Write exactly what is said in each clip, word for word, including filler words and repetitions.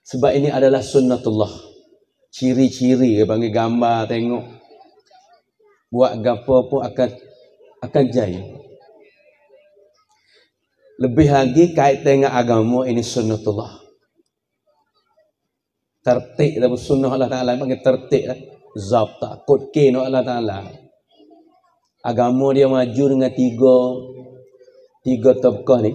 Sebab ini adalah sunnatullah. Ciri-ciri dia panggil gambar tengok. Buat gapo pun akan akan jaya. Lebih lagi kaitan dengan agama ini sunnatullah. Tertib dalam sunnah Allah Ta'ala panggil tertib lah. Zabta, kod-kin Allah Ta'ala. Agama dia maju dengan tiga tiga tabqah ni.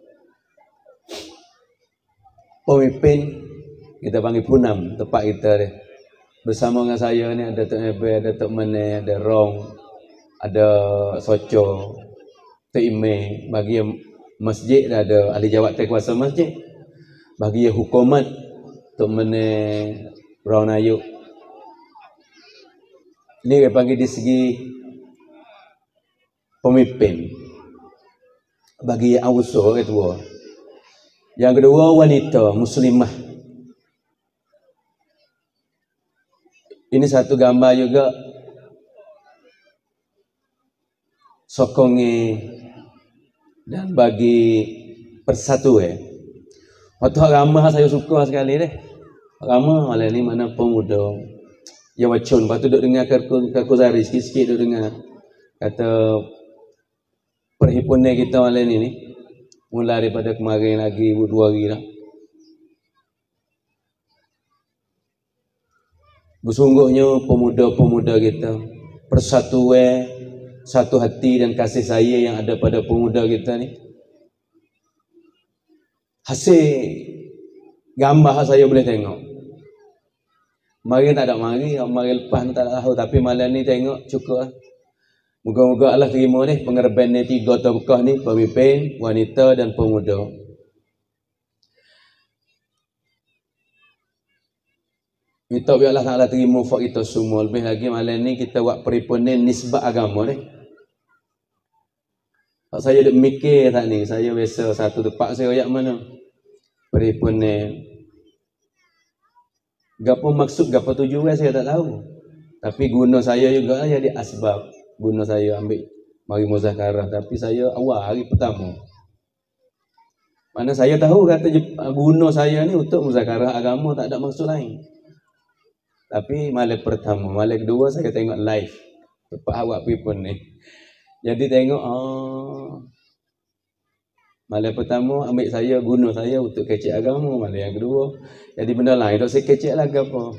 Pemimpin kita panggil punam tempat kita ni. Bersama dengan saya ni ada Tok Ebe, ada Tok Mane, ada Rong, ada Soco, Tok Ime, bagi masjid ada ahli jawatan kuasa masjid. Bagi hukumat Tok Mane, Rong Ayub. Ini dia panggil di segi pemimpin. Bagi yang awuso ketua. Yang kedua wanita muslimah. Ini satu gambar juga sokongi dan bagi persatuan. Waktu agama saya suka sekali deh. Agama malah ni mana pemuda. Ya wacun, lepas tu duduk dengar Kakuzari sikit-sikit duduk dengar. Kata perhimpunan kita malam ni ni mula daripada kemarin lagi dua hari dah. Bersungguhnya pemuda-pemuda kita persatuan, satu hati dan kasih sayang yang ada pada pemuda kita ni. Hasil gambar saya boleh tengok. Mari tak ada mari, mari lepas tak tahu, tapi malam ni tengok cukup lah. Moga-moga Allah terima ni pengerban ni tiga tabqah ni, pemimpin, wanita dan pemuda. Minta biar Allah Ta'ala terima fak kita semua. Lebih lagi malam ni kita buat perhimpunan nisbah agama ni. Kalau saya duk mikir tak ni, saya biasa satu tempat saya ayat mana? Perhimpunan. Gapo maksud, gapo tujuan saya tak tahu. Tapi guna saya juga lah jadi asbab. Guna saya ambil mari muzakarah. Tapi saya awal hari pertama. Mana saya tahu kata guna saya ni untuk muzakarah agama, tak ada maksud lain. Tapi malam pertama, malam kedua saya tengok live. Tempat awak pun ni. Jadi tengok, oh, malam pertama ambil saya, guna saya untuk kecek agama. Malam yang kedua, jadi benda lain. Tak saya kecek lah ke apa.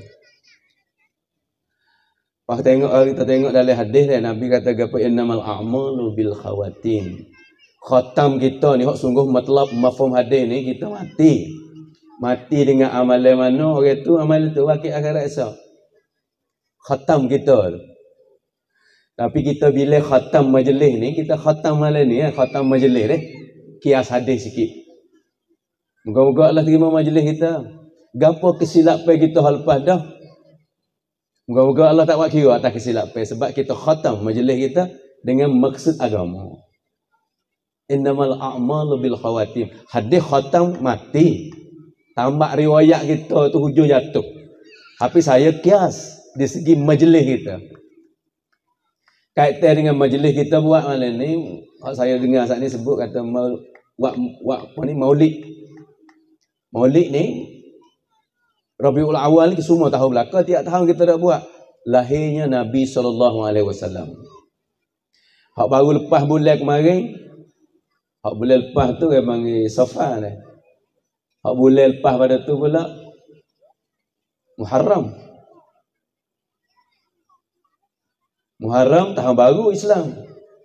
Pas tengok, kita tengok dalam hadis dia, Nabi kata apa? Innamal a'malu bil khawatim. Khatam kita ni, hak sungguh matlab mafhum hadis ni, kita mati. Mati dengan amalan mana, orang tu amalan tu wakil akhirat esok. Khatam kita. Tapi kita bila khatam majlis ni, kita khatam malam ni, khatam majlis ni. Kias hadis sikit. Moga-moga Allah terima majlis kita. Gapo kesilapan kita hal lepas dah. Moga-moga Allah tak buat kira atas kesilapan. Sebab kita khatam majlis kita dengan maksud agama. Innamal a'malu bil khawatim. Hadis khatam mati. Tambah riwayat kita tu hujung jatuh. Tapi saya kias di segi majlis kita. Kaitan dengan majlis kita buat malam ni, saya dengar saat ni sebut kata buat buat apa ni maulid. Maulid ni Rabiul Awal ni semua tahu belaka, tiap tahun kita dah buat lahirnya Nabi sallallahu alaihi wasallam. Hak baru lepas bulan kemarin, hak bulan lepas tu dia panggil Safar ni. Hak bulan lepas pada tu pula Muharram. Muharram tahun baru Islam.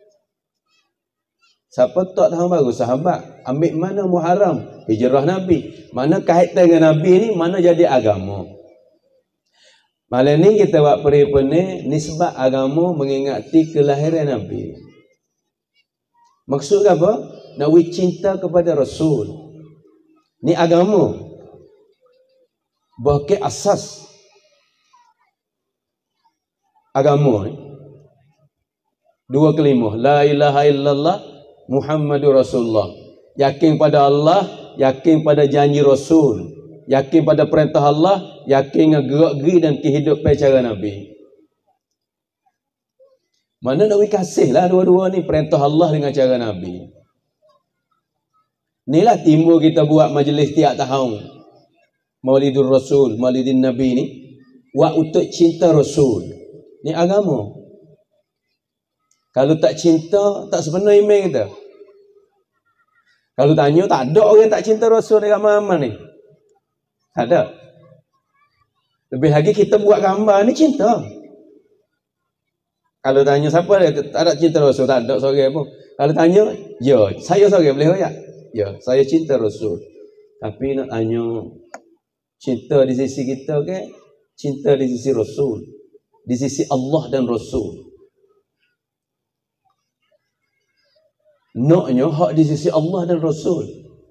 Siapa tak tahun baru? Sahabat. Ambil mana Muharram? Hijrah Nabi. Mana kaitan dengan Nabi ni, mana jadi agama. Malam ni kita buat perhimpunan nisbah agama mengingati kelahiran Nabi. Maksud apa? Nak cinta kepada Rasul. Ni agama. Bahkan asas agama ni. Dua kalimah, la ilaha illallah Muhammadur Rasulullah. Yakin pada Allah, yakin pada janji Rasul, yakin pada perintah Allah, yakin dengan gerak-geri dan kehidupan cara Nabi. Mana nak kasih lah dua-dua ni, perintah Allah dengan cara Nabi. Inilah timbul kita buat majlis tiap tahun. Maulidur Rasul, Maulidin Nabi ni, wa untuk cinta Rasul. Ni agama. Kalau tak cinta, tak sebenar iman kita. Kalau tanya, tak ada orang tak cinta Rasul dekat mana-mana ni. Tak ada. Lebih lagi kita buat gambar ni cinta. Kalau tanya siapa dia, tak ada cinta Rasul, tak ada seorang pun. Kalau tanya, ya, saya seorang boleh tak? Ya, saya cinta Rasul. Tapi nak tanya, cinta di sisi kita ke? Cinta di sisi Rasul. Di sisi Allah dan Rasul. Naknya hak di sisi Allah dan Rasul.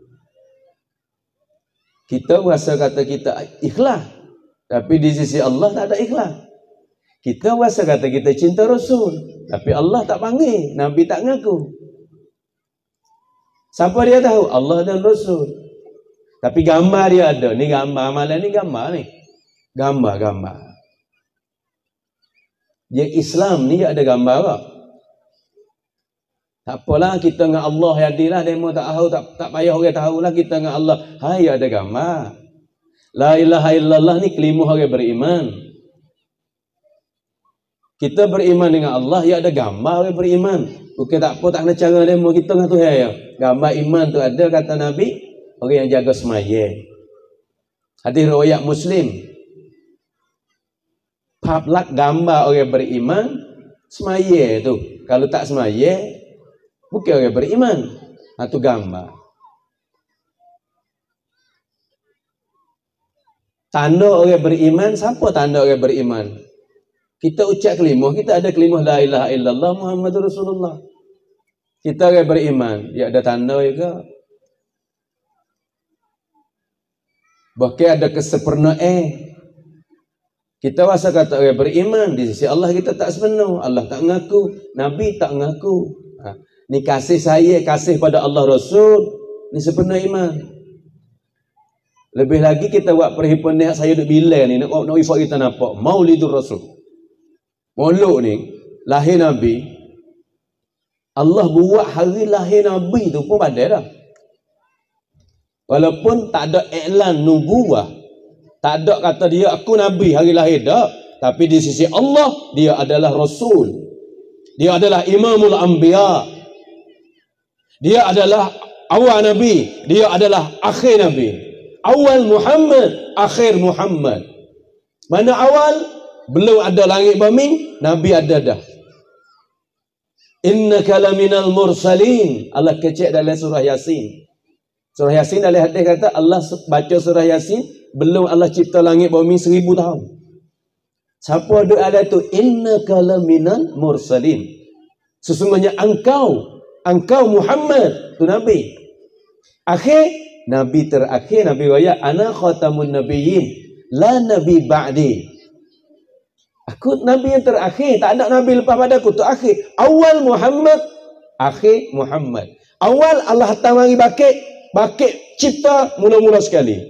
Kita rasa kata kita ikhlas, tapi di sisi Allah tak ada ikhlas. Kita rasa kata kita cinta Rasul, tapi Allah tak panggil, Nabi tak ngaku. Siapa dia tahu? Allah dan Rasul. Tapi gambar dia ada. Ni gambar, amalan ni gambar ni. Gambar-gambar. Dia Islam ni dia ada gambar tak? Tak apalah, kita dengan Allah jadilah, demo tak tahu, tak tak payah orang tahulah kita dengan Allah. Hai, ada gambar. La ilaha illallah ni kelima orang beriman. Kita beriman dengan Allah, ya ada gambar orang beriman. Bukan tak apa, tak kena cara demo kita dengan Tuhan ya. Gambar iman tu ada, kata Nabi, orang yang jaga semaya. Hadis riwayat Muslim. Pablak gambar orang beriman semaya tu. Kalau tak semaya, bukan orang beriman. Itu gambar. Tanda orang beriman, siapa tanda orang beriman? Kita ucap kelimah, kita ada kelimah la ilaha illallah Muhammadur Rasulullah. Kita orang beriman, dia ada tanda juga. Bahkan ada kesempurnaan. Kita rasa kata orang beriman, di sisi Allah kita tak sepenuh. Allah tak ngaku, Nabi tak ngaku. Ha. Ni kasih saya, kasih pada Allah Rasul, ni sepenuh iman. Lebih lagi kita buat perhimpunan saya duk bila ni, nak nak ifak kita nampak Maulidur Rasul. Maulud ni lahir Nabi. Allah buat hari lahir Nabi tu pun pandai dah. Walaupun tak ada iklan nubuwah, tak ada kata dia aku Nabi hari lahir dah, tapi di sisi Allah dia adalah Rasul. Dia adalah Imamul Anbiya. Dia adalah awal Nabi, dia adalah akhir Nabi. Awal Muhammad, akhir Muhammad. Mana awal? Belum ada langit bumi, Nabi ada dah. Innaka laminal mursalin. Allah kecek dalam surah Yasin. Surah Yasin dalam hadis kata Allah baca surah Yasin, belum Allah cipta langit bumi seribu tahun. Siapa doa ada tu? Innaka laminal mursalin. Sesungguhnya engkau, engkau Muhammad, tu Nabi. Akhir Nabi terakhir, Nabi waya ana khatamun nabiyyin la nabi ba'di. Aku Nabi yang terakhir, tak ada Nabi lepas pada aku, tu akhir. Awal Muhammad, akhir Muhammad. Awal Allah hantar mari bakit, bakit cipta mula-mula sekali.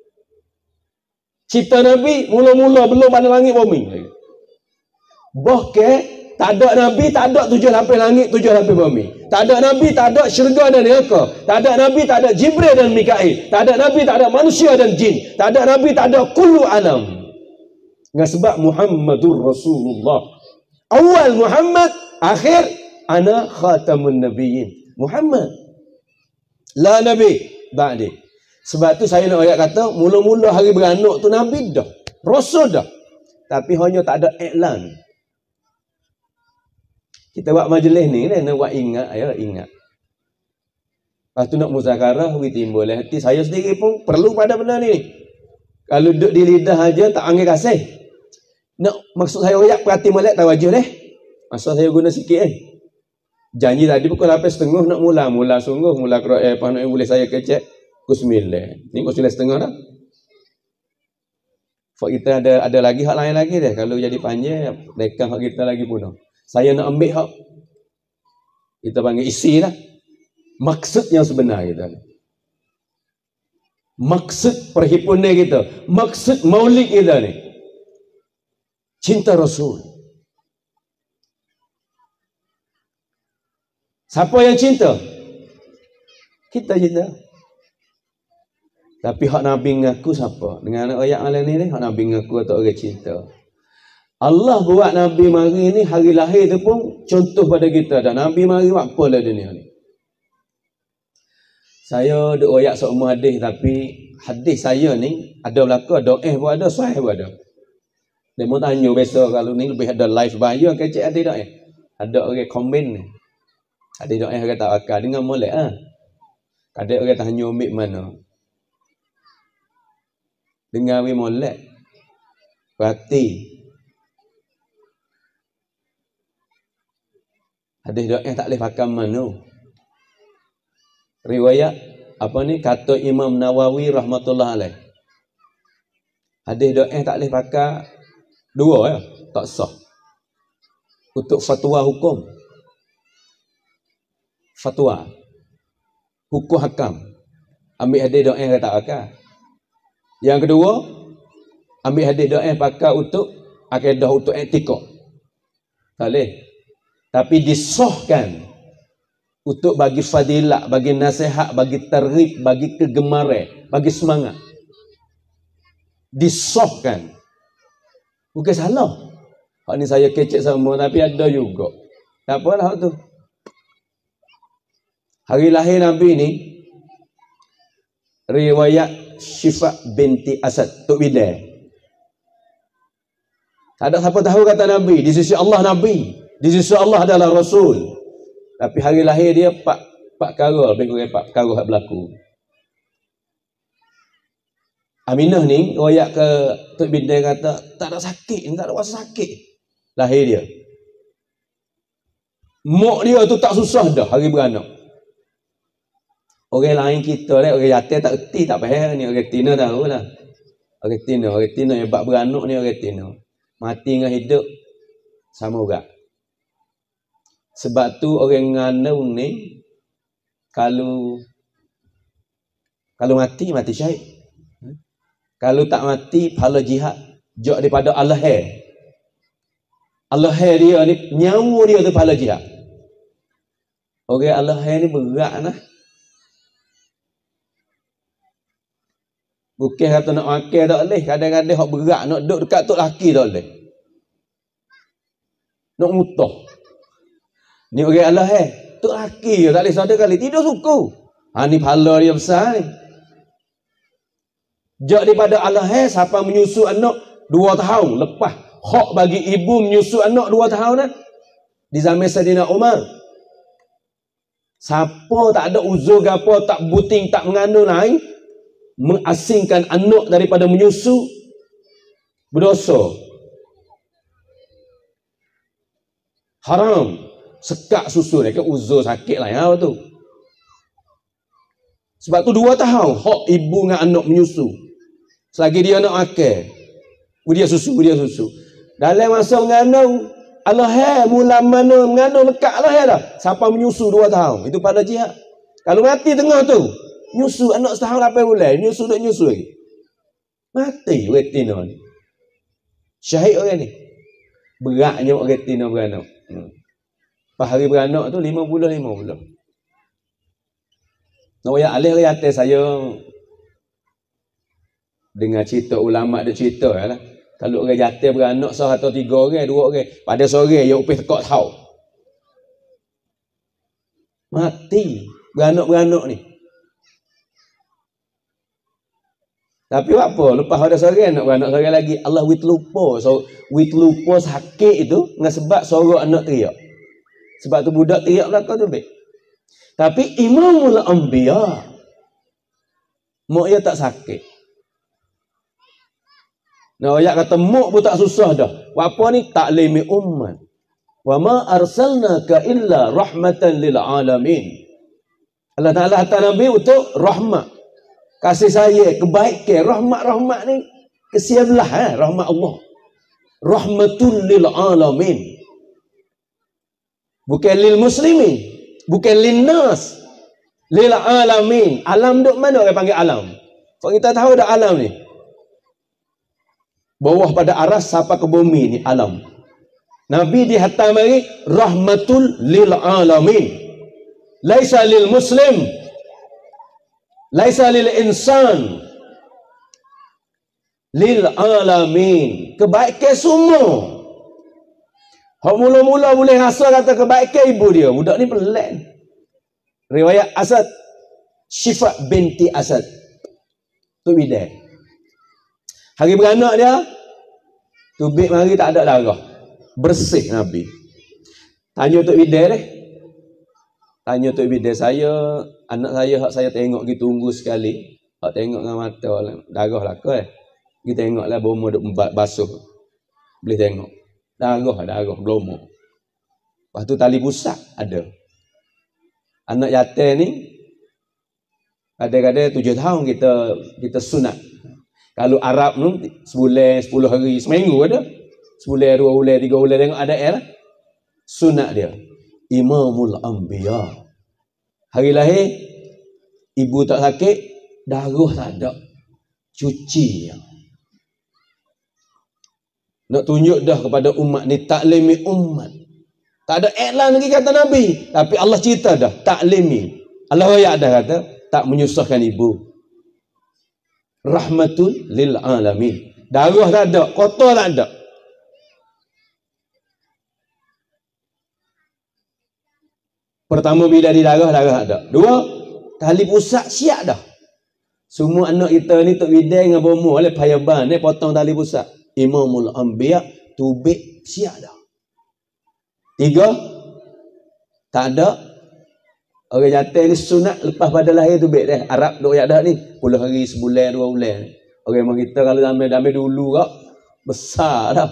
Cipta Nabi mula-mula belum ada langit bumi. Bahkan tak ada Nabi, tak ada tujuh lapis langit, tujuh lapis bumi. Tak ada Nabi, tak ada syurga dan neraka. Tak ada Nabi, tak ada Jibril dan Mikail. Tak ada Nabi, tak ada manusia dan jin. Tak ada Nabi, tak ada kullu alam. Dengan sebab Muhammadur Rasulullah. Awal Muhammad, akhir ana khatamun nabiyyin. Muhammad. La Nabi ba'di. Sebab tu saya nak ayat kata, mula-mula hari beranak tu Nabi dah. Rasul dah. Tapi hanya tak ada iklan. Kita buat majlis ni nak buat ingat, ayo ingat. Lepas tu nak muzakarah, we timbul hati saya sendiri pun perlu pada benda ni. Kalau duduk di lidah aja tak anggap kasih. Nak maksud saya royak perhati molek tawajuh deh. Masa saya guna sikit eh. Janji tadi pukul lapan setengah nak mula, mula sungguh, mula Quran eh apa nak boleh saya kecek pukul sembilan. Ni pukul sembilan setengah dah. Fak kita ada ada lagi hak lain lagi deh. Kalau jadi panjang, dekat hak kita lagi pun. Saya nak ambil hak kita panggil isi lah. Maksud yang sebenar kita. Maksud perhimpunan kita, maksud maulid kita ni. Cinta Rasul. Siapa yang cinta? Kita cinta. Tapi hak Nabi ngaku siapa? Dengan ayat malam ni ni hak Nabi ngaku atau orang cinta. Allah buat Nabi mari ni hari lahir tu pun contoh pada kita dah. Nabi mari buat apa lah dunia ni. Saya duk royak seumur hadis, tapi hadis saya ni ada belaka, doa pun ada, sahih pun ada. Dia mau tanya biasa kalau ni lebih ada live bahaya kecik hadis doa. Ada orang komen ni. Hadis doa kata akal dengan molek ah. Ada orang tanya ambil mana. Dengar we molek. Berarti hadis doa tak boleh pakai mana. Riwayat apa ni kata Imam Nawawi rahmatullah alaih. Hadis doa tak boleh pakai dua ya, tak sah. Untuk fatwa hukum. Fatwa. Hukum hakam. Ambil hadis doa tak pakai. Yang kedua, ambil hadis doa pakai untuk akidah, untuk etika. Tak boleh. Tapi disahkan untuk bagi fadilat, bagi nasihat, bagi targhib, bagi kegemaran, bagi semangat. Disahkan. Bukan salah. Hak ni saya kecek sama, tapi ada juga. Tak apalah hak tu. Hari lahir Nabi ni, riwayat Syifa binti Asad, Tok Bidai. Tak ada siapa tahu kata Nabi. Di sisi Allah Nabi. Di sisi Allah adalah Rasul. Tapi hari lahir dia pak pak perkara, lebih kurang pak perkara hak berlaku. Aminah ni royak ke Tok Bidai kata tak ada sakit, tak ada rasa sakit lahir dia. Mak dia tu tak susah dah hari beranak. Orang lain kita lah, orang yatim tak reti, tak faham ni, orang tina tahu lah. Orang tina, orang tina yang bak beranak ni orang tina. Mati dengan hidup sama juga. Sebab tu orang ngandung ni kalau kalau mati mati syahid. Kalau tak mati pahala jihad. Jauh daripada Allah hai. Allah hai dia ni nyawa dia tu pahala jihad. Orang Allah hai ni berat lah. Bukan kata nak makan tak boleh. Kadang-kadang hak berat nak duduk dekat tok laki tak boleh. Nak mutah. Ni orang Allah eh. Tok laki tak boleh satu kali. Tidur suku. Ha ni pahala dia besar ni. Jak daripada Allah eh. Siapa menyusu anak dua tahun. Lepas hak bagi ibu menyusu anak dua tahun lah. Di zaman Saidina Umar. Siapa tak ada uzur ke apa. Tak buting, tak mengandung lain. Mengasingkan anak daripada menyusu. Berdosa. Haram. Sekak susu ni kan uzur sakit lah ya tu. Sebab tu dua tahun hak ibu dengan anak menyusu. Selagi dia nak makan, dia susu, dia susu. Dalam masa mengandung, Allah hai mula mana mengandung lekat Allah hai dah. Siapa menyusu dua tahun, itu pada jihad. Kalau mati tengah tu, nyusu anak setahun lapan bulan, nyusu duk nyusu lagi. Mati retina ni. Syahid orang ni. Beratnya retina beranak. Hmm. Pas hari beranak tu lima bulan lima bulan. Nak ya alih ayat saya dengar cerita ulama dia cerita lah. Kalau orang jatuh beranak sah atau tiga orang, dua orang, pada sore dia upih tekak tahu. Mati beranak-beranak ni. Tapi apa? Lepas ada sore nak beranak sore lagi, Allah wit lupa. So wit lupa sakit itu dengan sebab suara anak teriak. Sebab tu budak teriak belakang tu baik. Tapi Imamul Anbiya mak dia tak sakit. Nah, ayat kata mak pun tak susah dah. Apa ni taklimi ummat. Wa ma arsalnaka illa rahmatan lil alamin. Allah Taala hantar Nabi untuk rahmat. Kasih sayang, kebaikan, rahmat-rahmat ni kesianlah eh, rahmat Allah. Rahmatul lil alamin. Bukan lil muslimin, bukan lil nas, lil alamin. Alam duk mana orang panggil alam? Kalau kita tahu dah alam ni. Bawah pada aras sampai ke bumi ni alam. Nabi dihantar mari rahmatul lil alamin. Laisa lil muslim, laisa lil insan, lil alamin, kebaikan semua. Hak mula-mula boleh rasa kata kebaikan ibu dia. Budak ni pelik. Riwayat Asad, Syifa binti Asad, tu bidan. Hari beranak dia, tubik mari tak ada darah, bersih Nabi. Tanya Tok Bidan deh. Tanya Tok Bidan, saya, anak saya hak saya tengok gitu tunggu sekali. Hak tengok dengan mata darah lah ke eh. Kita tengoklah bomo duk basuh. Boleh tengok. Darah, darah, blomo. Lepas tu tali pusat ada. Anak yatim ni kadang-kadang tujuh tahun kita kita sunat. Kalau Arab tu sebulan, sepuluh hari, seminggu ada. Sebulan, dua bulan, tiga bulan tengok ada air lah. Sunat dia. Imamul Anbiya. Hari lahir ibu tak sakit, darah tak ada. Cuci. Nak tunjuk dah kepada umat ni, taklimi umat. Tak ada iklan lagi kata Nabi. Tapi Allah cerita dah, taklimi. Allah ayat dah kata, tak menyusahkan ibu. Rahmatul lil alamin. Darah tak ada, kotor tak ada. Pertama bila di darah, darah ada. Dua, tali pusat siap dah. Semua anak kita ni Tok Bidan dengan bomo oleh payaban ni potong tali pusat. Imamul Anbiya tubik siap dah. Tiga, tak ada. Orang jantan ni sunat lepas pada lahir tubik dah. Arab duk yak dah ni. Puluh hari, sebulan, dua bulan. Orang memang kita kalau damai-damai dulu kak, besar dah.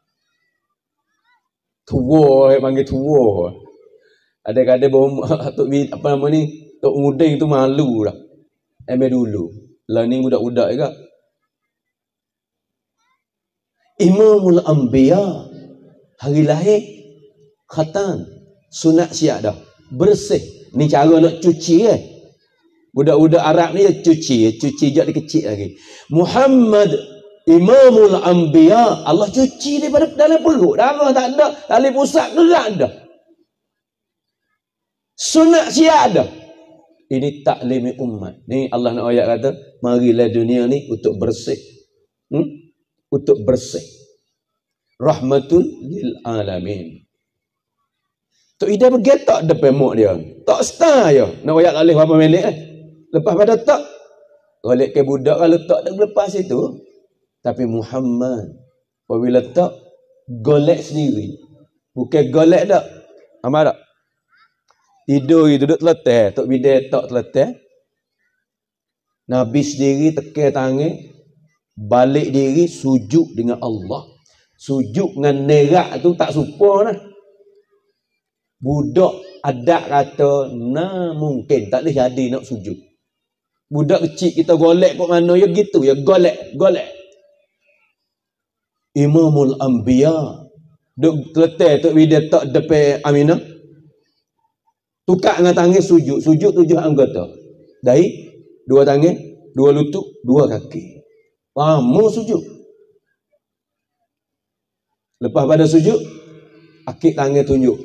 Tua, panggil tua. Ada-ada bom Tok apa nama ni, Tok Muding tu malu dah. Ambil dulu. Lah ni budak-budak juga. Imamul Anbiya, hari lahir khatan, sunat siap dah. Bersih. Ni cara nak cuci eh. Budak-budak Arab ni cuci, cuci je dia kecil lagi. Muhammad Imamul Anbiya, Allah cuci daripada dalam perut. Darah tak ada, tali pusat gerak dah. Sunat siap dah. Ini taklimi umat. Ni Allah nak ayat kata, marilah dunia ni untuk bersih. Hmm? Untuk bersih. Rahmatul lil alamin. Tok Ida bergetak depan mak dia. Tak star je. Nak ayat tak boleh berapa minit eh. Lepas pada tak, golek ke budak kalau tak dah lepas itu. Tapi Muhammad, apabila tak, golek sendiri. Bukan golek tak. Amal tak? Tidur itu duduk teletih. Tok Bidan tak teletih. Nabi sendiri tekan tangan, balik diri, sujud dengan Allah. Sujud dengan nerak tu tak supa lah. Budak adat kata, nah mungkin tak boleh jadi nak sujud. Budak kecil kita golek kok mana, ya gitu, ya golek, golek. Imamul Anbiya, duk teletih Tok Bidan tak depan Aminah. Tukar dengan tangan sujud. Sujud tujuh anggota. Dahi, dua tangan, dua lutut, dua kaki. Lama sujud. Lepas pada sujud, akik tangan tunjuk.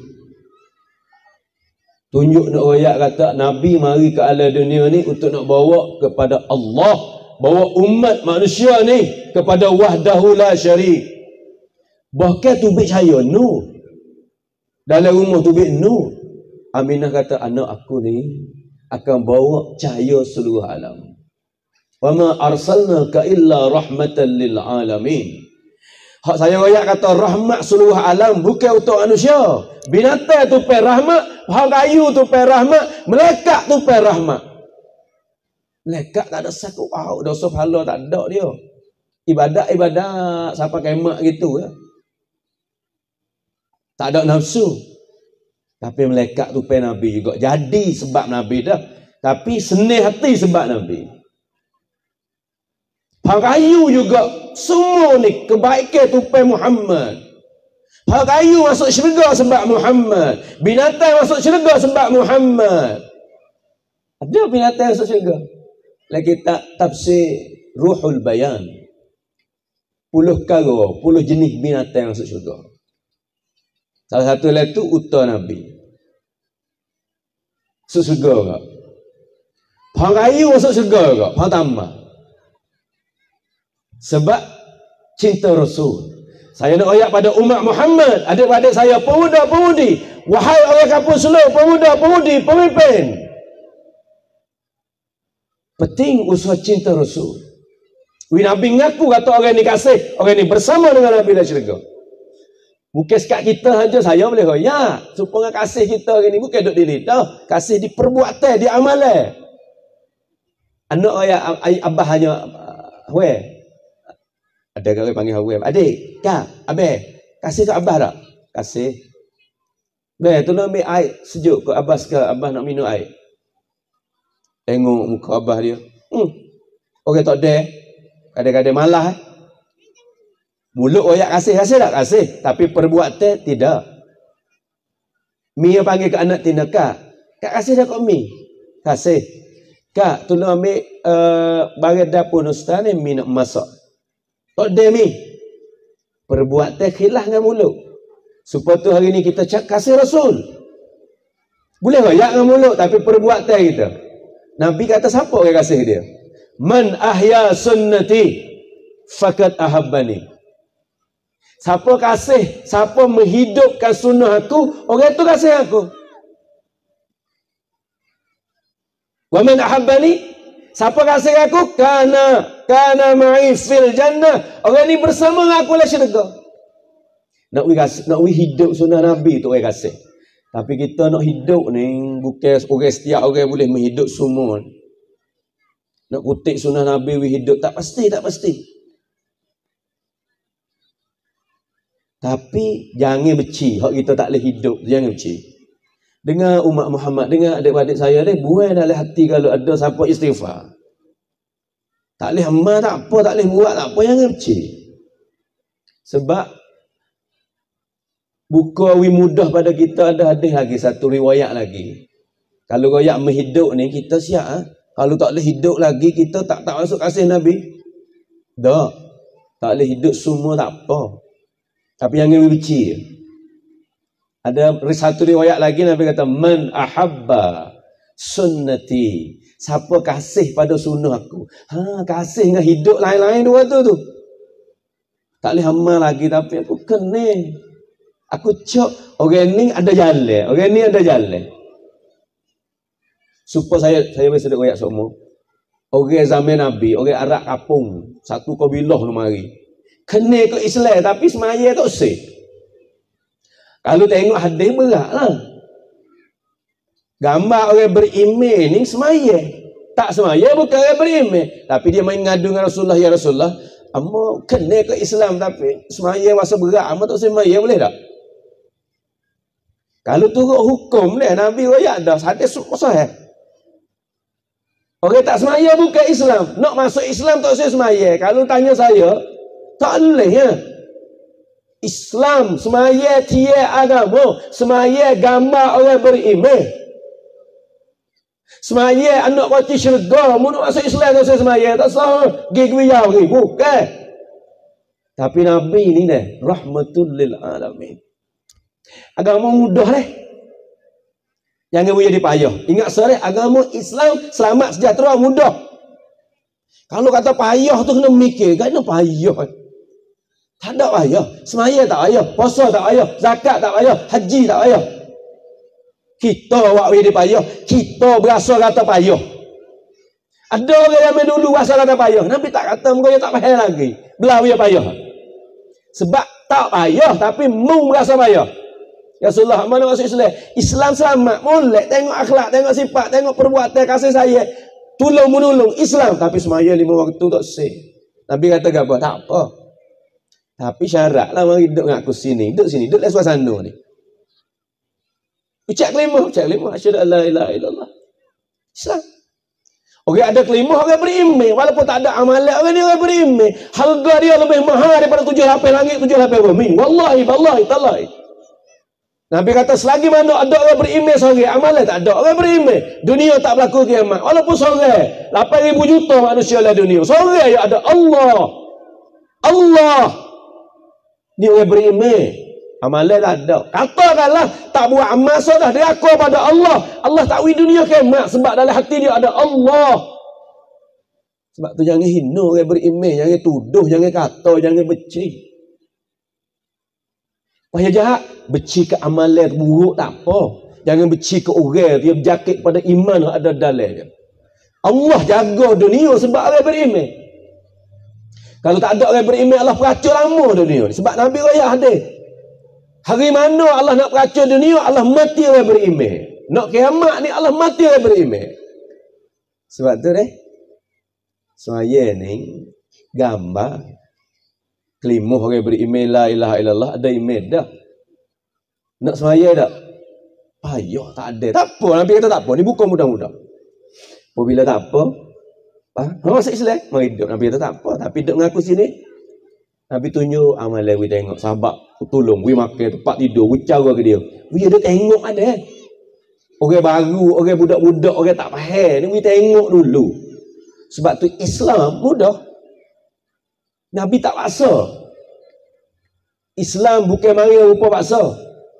Tunjuk nak royak kata, Nabi mari ke alam dunia ni untuk nak bawa kepada Allah. Bawa umat manusia ni kepada wahdahu la syarik. Bahkan tubik cahaya, nur. Dalam rumah tubik nur. Aminah kata, anak aku ni akan bawa cahaya seluruh alam. Wa ma arsalnaka illa rahmatan lil alamin. Hak saya royak kata rahmat seluruh alam bukan untuk manusia. Binatang tu pe rahmat, hak kayu tu pe rahmat, malaikat tu pe rahmat. Malaikat tak ada satu au dosa pahala tak ada dia. Ibadat-ibadat siapa kemak gitu ya. Tak ada nafsu. Tapi malaikat tu pen Nabi juga. Jadi sebab Nabi dah. Tapi senih hati sebab Nabi. Pakayu juga. Semua ni kebaikan tu pen Muhammad. Pakayu masuk syurga sebab Muhammad. Binatang masuk syurga sebab Muhammad. Ada binatang masuk syurga. Lagi tak tafsir Ruhul Bayan. Puluh kara, puluh jenis binatang masuk syurga. Salah satu lagi tu uta Nabi. Masuk syurga ke? Phang kayu masuk syurga ke? Phang tambah. Sebab cinta Rasul. Saya nak ayat pada umat Muhammad, adik-adik saya, pemuda-pemudi, wahai orang kampung Suluh, pemuda-pemudi, pemimpin. Penting usaha cinta Rasul. Wi Nabi ngaku kata orang ni kasih, orang ni bersama dengan Nabi dalam syurga. Bukan sekat kita saja saya boleh royak. Supaya kasih kita hari ni bukan duduk di lidah, kasih di perbuatan, di amalan. Anak ayah abah hanya we. Ada orang panggil we. Adik, kak, abah, kasih ke abah tak? Kasih. Beh, tu nak ambil air sejuk ke abah ke abah nak minum air. Tengok muka abah dia. Hmm. Orang tak ada. Kadang-kadang malah. Eh. Mulut royak kasih, kasih tak? Kasih. Tapi perbuatan tidak. Mi yang panggil ke anak tina, kak. Kak kasih dah kat mi. Kasih. Kak, tu nak ambil uh, barang dapur ustaz ni, mi nak masak. Tak ada mi. Perbuatan khilaf dengan mulut. Supaya tu hari ni kita cakap kasih Rasul. Boleh royak dengan mulut, tapi perbuatan kita. Nabi kata siapa orang kasih dia? Man ahya sunnati faqad ahabbani. Siapa kasih, siapa menghidupkan sunnah aku, orang tu kasih aku. Wa man ahabbani, siapa kasih aku, kana kana ma'i fil jannah. Orang ni bersama dengan aku dalam syurga. Nak we kasih, nak we hidup sunnah Nabi tu orang kasih. Tapi kita nak hidup ni, bukan orang setiap orang boleh menghidup semua. Nak kutip sunnah Nabi, we hidup, tak pasti, tak pasti. Tapi, jangan beci, hak kita tak boleh hidup, jangan beci. Dengar umat Muhammad, dengar adik-adik saya ni, buai dalam hati kalau ada siapa istighfar. Tak boleh amal, tak apa, tak boleh buat, tak apa, jangan beci. Sebab, buka wi mudah pada kita ada hadis lagi satu riwayat lagi. Kalau royak menghidup ni kita siap ha? Kalau tak boleh hidup lagi kita tak tak masuk kasih Nabi. Dak. Tak boleh hidup semua tak apa. Tapi yang ini benci. Ada satu riwayat lagi Nabi kata man ahabba sunnati. Siapa kasih pada sunnah aku. Ha kasih dengan hidup lain-lain dua tu tu. Tak boleh amal lagi tapi aku kena. Aku cok, orang ni ada jalan. Orang ni ada jalan. Supaya saya saya biasa duk royak semua. Orang zaman Nabi, orang Arab kapung, satu kabilah tu mari. Kena ke Islam tapi semaya tak usah. Kalau tengok hadis beratlah. Gambar orang beriman ni semaya. Tak semaya bukan orang beriman, tapi dia main ngadu dengan Rasulullah, ya Rasulullah, amma kena ke Islam tapi semaya masa berat, amma tak semaya boleh tak? Kalau turut hukum ni, Nabi royak dah, hadis sahih. Orang tak semaya bukan Islam. Nak masuk Islam tak usah semaya. Kalau tanya saya, tak boleh ya. Islam, semaya tiada agama. Semaya gambar orang beriman. Semaya anak kecil syurga. Mu nak masuk Islam tak usah semaya. Tak sah. Gigi yawi. Bukan. Tapi Nabi ni dah. Rahmatul lil alamin. Agama mudah leh. Jangan boleh dipayah. Ingat sore agama Islam selamat sejahtera mudah. Kalau kata payah tu kena mikir, kena payah. Tak ada payah. Semaya tak payah, puasa tak payah, zakat tak payah, haji tak payah. Kita awak boleh dipayah, kita berasa kata payah. Ada orang yang dulu berasa kata payah, Nabi tak kata muka tak payah lagi. Belah dia payah. Sebab tak payah tapi mung berasa payah. Ya Rasulullah, mana masuk Islam? Islam selamat, molek, tengok akhlak, tengok sifat, tengok perbuatan, kasih saya. Tolong menolong Islam. Tapi semaya lima waktu tak sih. Nabi kata apa? Tak apa. Tapi syarat lah mari duduk dengan aku sini. Duduk sini, duduk dalam suasana ni. Ucap kelima, ucap kelima. Asyhadu an la ilaha illallah. Islam. Orang ada kelima, orang beriman. Walaupun tak ada amalan, orang ni orang beriman. Harga dia lebih mahal daripada tujuh lapis langit, tujuh lapis bumi. Wallahi, wallahi, tallahi. Nabi kata selagi mana ada orang beriman seorang, amalan tak ada. Orang beriman, dunia tak berlaku kiamat. Walaupun seorang, lapan ribu juta manusia dalam dunia. Seorang yang ada Allah. Allah. Ni orang beriman. Amalan tak ada. Katakanlah tak buat amal sudah dia aku pada Allah. Allah tak wui dunia kiamat sebab dalam hati dia ada Allah. Sebab tu jangan hina orang beriman, jangan tuduh, jangan kata, jangan benci. Payah jahat, benci ke amalan buruk tak apa. Jangan benci ke orang dia berjakit pada iman yang ada dalam dia. Allah jaga dunia sebab orang beriman. Kalau tak ada orang beriman, Allah peracun lama dunia ni. Sebab Nabi raya hadis. Hari mana Allah nak peracun dunia, Allah mati orang beriman. Nak kiamat ni Allah mati orang beriman. Sebab tu deh. Saya ni gambar kelima orang beriman la ilaha illallah, ada iman dah. Nak semaya dah. Payah tak ada. Tak apa, Nabi kata tak apa. Ni bukan mudah-mudah. Apabila tak apa, ah, masuk Islam, mari hidup. Nabi kata tak apa, tapi hidup dengan aku sini. Nabi tunjuk amalan we tengok sahabat tolong, we makan tempat tidur, we cara ke dia. We ada tengok ada. Orang baru, orang budak-budak, orang tak faham, ni we tengok dulu. Sebab tu Islam mudah. Nabi tak paksa. Islam bukan mari rupa paksa.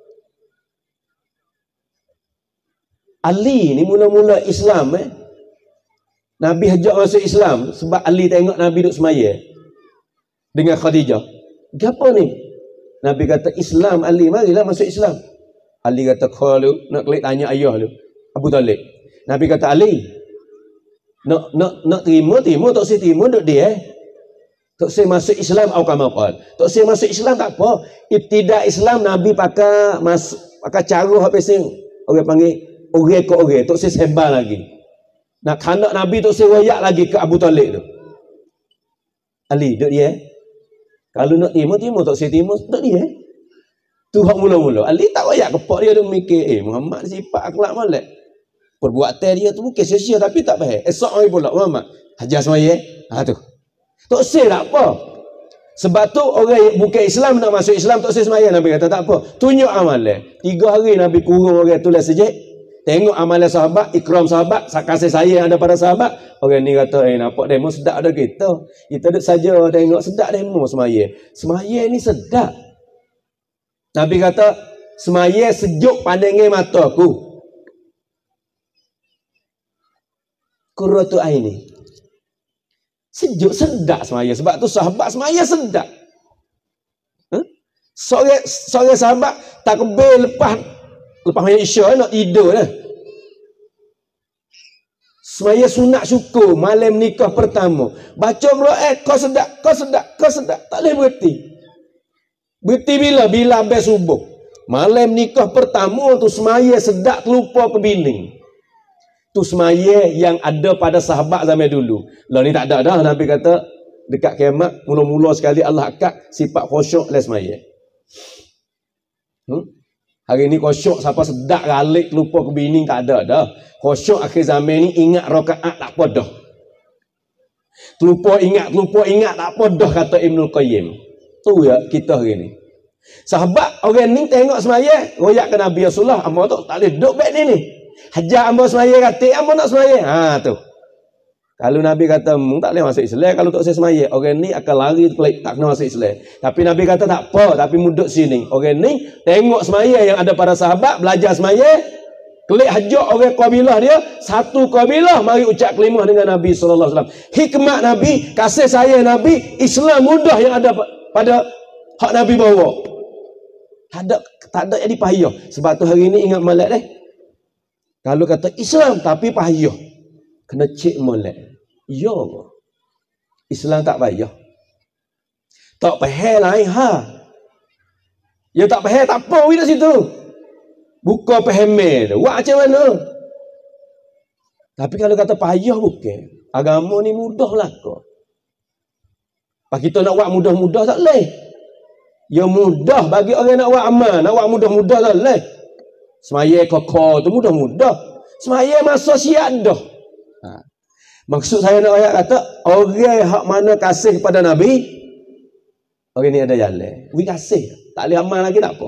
Ali ni mula-mula Islam eh. Nabi ajak masuk Islam sebab Ali tengok Nabi duduk semaya dengan Khadijah. Apa ni? Nabi kata Islam Ali, marilah masuk Islam. Ali kata kalau nak klik tanya ayah lu, Abu Talib. Nabi kata Ali, nak nak nak terima terima, tak saya terima duk dia eh. Tak saya masuk Islam au kama qal. Tak saya masuk Islam tak apa. Ibtida Islam Nabi pakai masuk pakai cara hak pesing. Orang panggil orang ke orang, tak saya sebar lagi. Nak kanak Nabi tak saya royak lagi ke Abu Talib tu. Ali duk dia. Kalau nak terima terima, tak saya terima duk dia. Tu hak mula-mula. Ali tak royak kepak dia tu mikir, eh Muhammad sifat akhlak molek. Perbuatan dia tu mungkin sia-sia tapi tak faham. Esok hari pula Muhammad hajar semaya. Ha tu. Tak sel tak apa. Sebab tu orang bukan Islam nak masuk Islam tak sel semaya. Nabi kata tak apa. Tunjuk amalan. Tiga hari Nabi kurung orang tulis sejak. Tengok amalan sahabat, ikram sahabat, kasih sayang ada pada sahabat. Orang ni kata, eh nampak demo sedap ada kita. Kita duduk saja tengok sedap demo semaya. Semaya ni sedap. Nabi kata, semaya sejuk pandangnya mataku. Qurratu aini. Sejuk sedap semaya. Sebab tu sahabat semaya sedap. Huh? Seorang, seorang sahabat takbir lepas lepas maya isya nak tidur dah. Semaya sunat syukur malam nikah pertama. Baca mulaat kau sedap, kau sedap, kau sedap. Tak boleh berhenti. Berhenti bila? Bila habis subuh. Malam nikah pertama tu semaya sedap terlupa ke bini. Tu semaya yang ada pada sahabat zaman dulu. Lah ni tak ada dah. Nabi kata dekat kiamat mula-mula sekali Allah akad sifat khusyuk dalam semaya. Hmm? Hari ni khusyuk siapa sedap galik lupa ke bini tak ada dah. Khusyuk akhir zaman ni ingat rakaat tak apa dah. Terlupa ingat, terlupa ingat tak apa dah kata Ibnul Qayyim. Tu ya kita hari ni. Sahabat orang ni tengok semaya, royak ke Nabi Rasulullah, hamba tu tak boleh duduk baik ni ni. Hajar hamba semaya kata, hamba nak semaya. Ha tu. Kalau Nabi kata, tak boleh masuk Islam kalau tak saya semaya. Orang ni akan lari tak kena masuk Islam. Tapi Nabi kata tak apa, tapi muduk sini. Orang ni tengok semaya yang ada para sahabat, belajar semaya, klik hajak orang kabilah dia, satu kabilah mari ucap kalimah dengan Nabi sallallahu alaihi wasallam. Hikmat Nabi, kasih sayang Nabi, Islam mudah yang ada pada hak Nabi bawa. Tak ada, tak ada jadi payah. Sebab tu hari ni ingat malak deh. Kalau kata Islam tapi payah. Kena cek molek. Ya. Islam tak payah. Tak payah lain ha. Ya tak payah tak apa we kat situ. Buka pahame tu. Buat macam mana? Tapi kalau kata payah bukan. Agama ni mudah lah kau. Pak kita nak buat mudah-mudah tak boleh. Ya mudah bagi orang nak buat amal, nak buat mudah-mudah tak boleh. Semaya kokor tu mudah-mudah. Semaya masa siap dah. Ha. Maksud saya nak ayat kata orang hak mana kasih kepada Nabi, orang ni ada jalan. We kasih. Tak boleh amal lagi tak apa.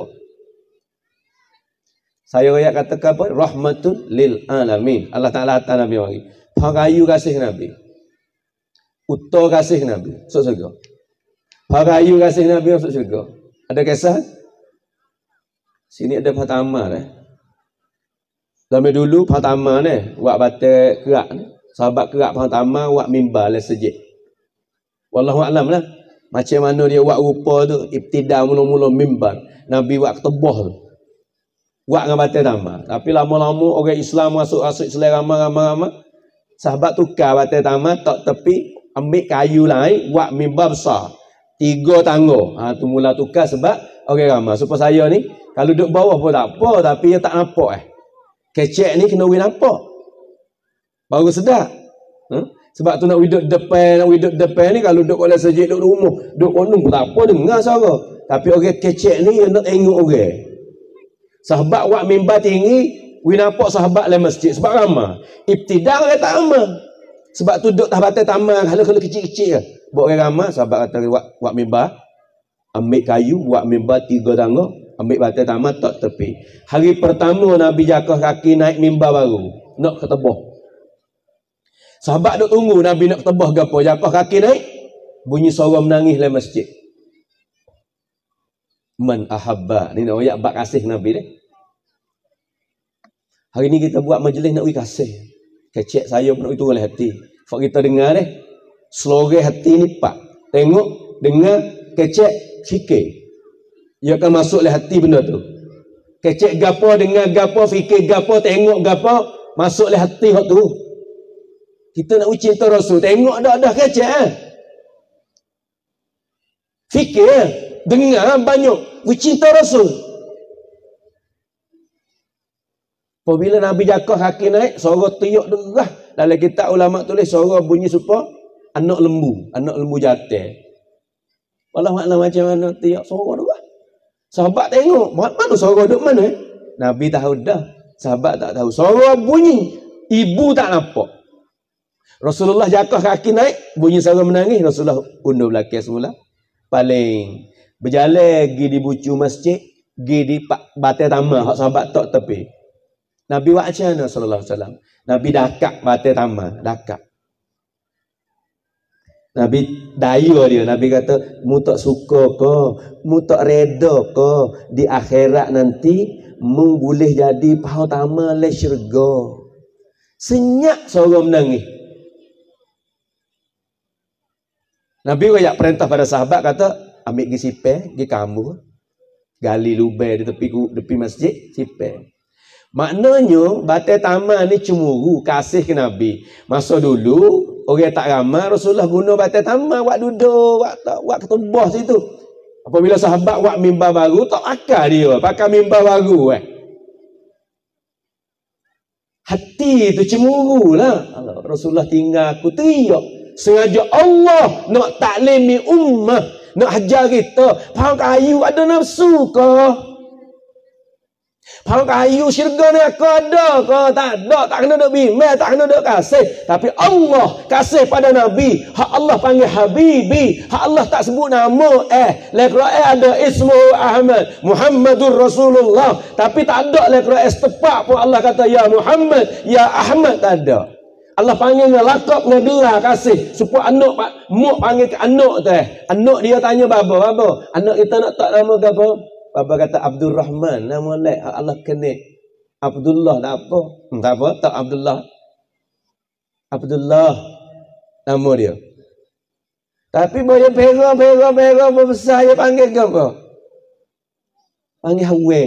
Saya ayat kata apa? Rahmatul lil alamin. Allah Taala atas Nabi mari. Pagayu kasih Nabi. Uto kasih Nabi. Masuk surga. Pagayu kasih Nabi masuk surga. Ada kisah? Sini ada Fatama eh. Zaman dulu Fatama ni buat batik kerak ni. Sahabat kerak pertama wak mimbar le sejid. Wallahu a'lam lah. Macam mana dia wak rupa tu, ibtida mula-mula mimbar. Nabi wak ketebah tu. Wak dengan batal tambah. Tapi lama-lama orang Islam masuk-masuk Islam ramai-ramai. Sahabat tukar batal tambah, tak tepi, ambil kayu lain, wak mimbar besar. Tiga tangga. Ha, tu mula tukar sebab orang ramai. Supaya saya ni, kalau duduk bawah pun tak apa, tapi dia tak nampak eh. Kecek ni kena wih nampak. Baru sedar. Ha? Sebab tu nak duduk depan, nak duduk depan ni, kalau duduk pada sejid, duduk rumah, duduk konung pun tak apa, dengar suara. Tapi orang kecek ni, dia nak tengok orang. Sahabat wak mimbar tinggi, wih nampak sahabat dalam masjid. Sebab ramai. Ibtidak orang tak ramai. Sebab tu duduk tak batal taman, kalau-kalau kecil-kecil ke. Buat orang ramai, sahabat kata wak, wak mimbar, ambil kayu, wak mimbar tiga tangga, ambil batal taman, tak tepi. Hari pertama Nabi jakah kaki naik mimbar baru. Nak ketebah. Sahabat duk tunggu Nabi nak ketebah ke apa. Jakah kaki naik, bunyi suara menangis dalam masjid. Man ahabba. Ni nak ayat bab kasih Nabi ni. Hari ni kita buat majlis nak bagi kasih. Kecek saya pun nak itu oleh hati. Fak kita dengar ni, seloreh hati ni pak. Tengok, dengar, kecek, fikir. Ia akan masuk oleh hati benda tu. Kecek gapo, dengar gapo, fikir gapo, tengok gapo, masuk oleh hati hak tu. Kita nak uji cinta Rasul, tengok dah-dah kecek eh. Fikir, dengar banyak, uji cinta Rasul. Apabila Nabi jakah kaki naik, suara tiup derah. Dalam kitab ulama tulis suara bunyi supa anak lembu, anak lembu jantan. Walau makna macam mana tiup suara derah. Sahabat tengok, mana suara duk mana? Eh? Nabi tahu dah, sahabat tak tahu. Suara bunyi, ibu tak nampak. Rasulullah jakah kaki naik, bunyi suara menangis, Rasulullah undur belakang semula. Paling berjalan pergi di bucu masjid, pergi di batai taman, hak sahabat tak tepi. Nabi buat macam mana sallallahu alaihi wasallam? Nabi dakak batai taman, dakak. Nabi daya dia, Nabi kata, mu tak suka ke, mu tak reda ke, di akhirat nanti mu boleh jadi pahal taman le syurga. Senyap suara menangis. Nabi wayak perintah pada sahabat kata, ambil pergi sipeh, pergi kamu, gali lubang di tepi tepi masjid, sipeh. Maknanya batai taman ni cemburu, kasih ke Nabi. Masa dulu orang tak ramai, Rasulullah guna batai taman, wak duduk, wak tak, wak ketebah situ. Apabila sahabat wak mimbar baru, tak akal dia pakai mimbar baru eh. Hati tu cemburu lah. Rasulullah tinggal aku teriak. Sengaja Allah nak taklimi ummah, nak hajar kita. Faham kayu ada nafsu ke? Faham kayu syurga ni aku ada ke? Tak ada, tak kena duk bimbang, tak kena duk kasih. Tapi Allah kasih pada Nabi. Hak Allah panggil Habibi. Hak Allah tak sebut nama. Eh, lekra ada ismu Ahmad, Muhammadur Rasulullah. Tapi tak ada lekra setepak pun Allah kata ya Muhammad, ya Ahmad, tak ada. Allah panggil dengan lakab dengan gelar kasih supaya anak mak panggil ke anak tu eh. Anak dia tanya bapa, bapa, anak kita nak tak nama ke apa? Bapa kata Abdul Rahman, nama lek Allah kena. Abdullah tak apa? Hmm, tak apa, tak Abdullah. Abdullah nama dia. Tapi boleh pera pera pera besar dia panggil ke apa? Panggil Hawe.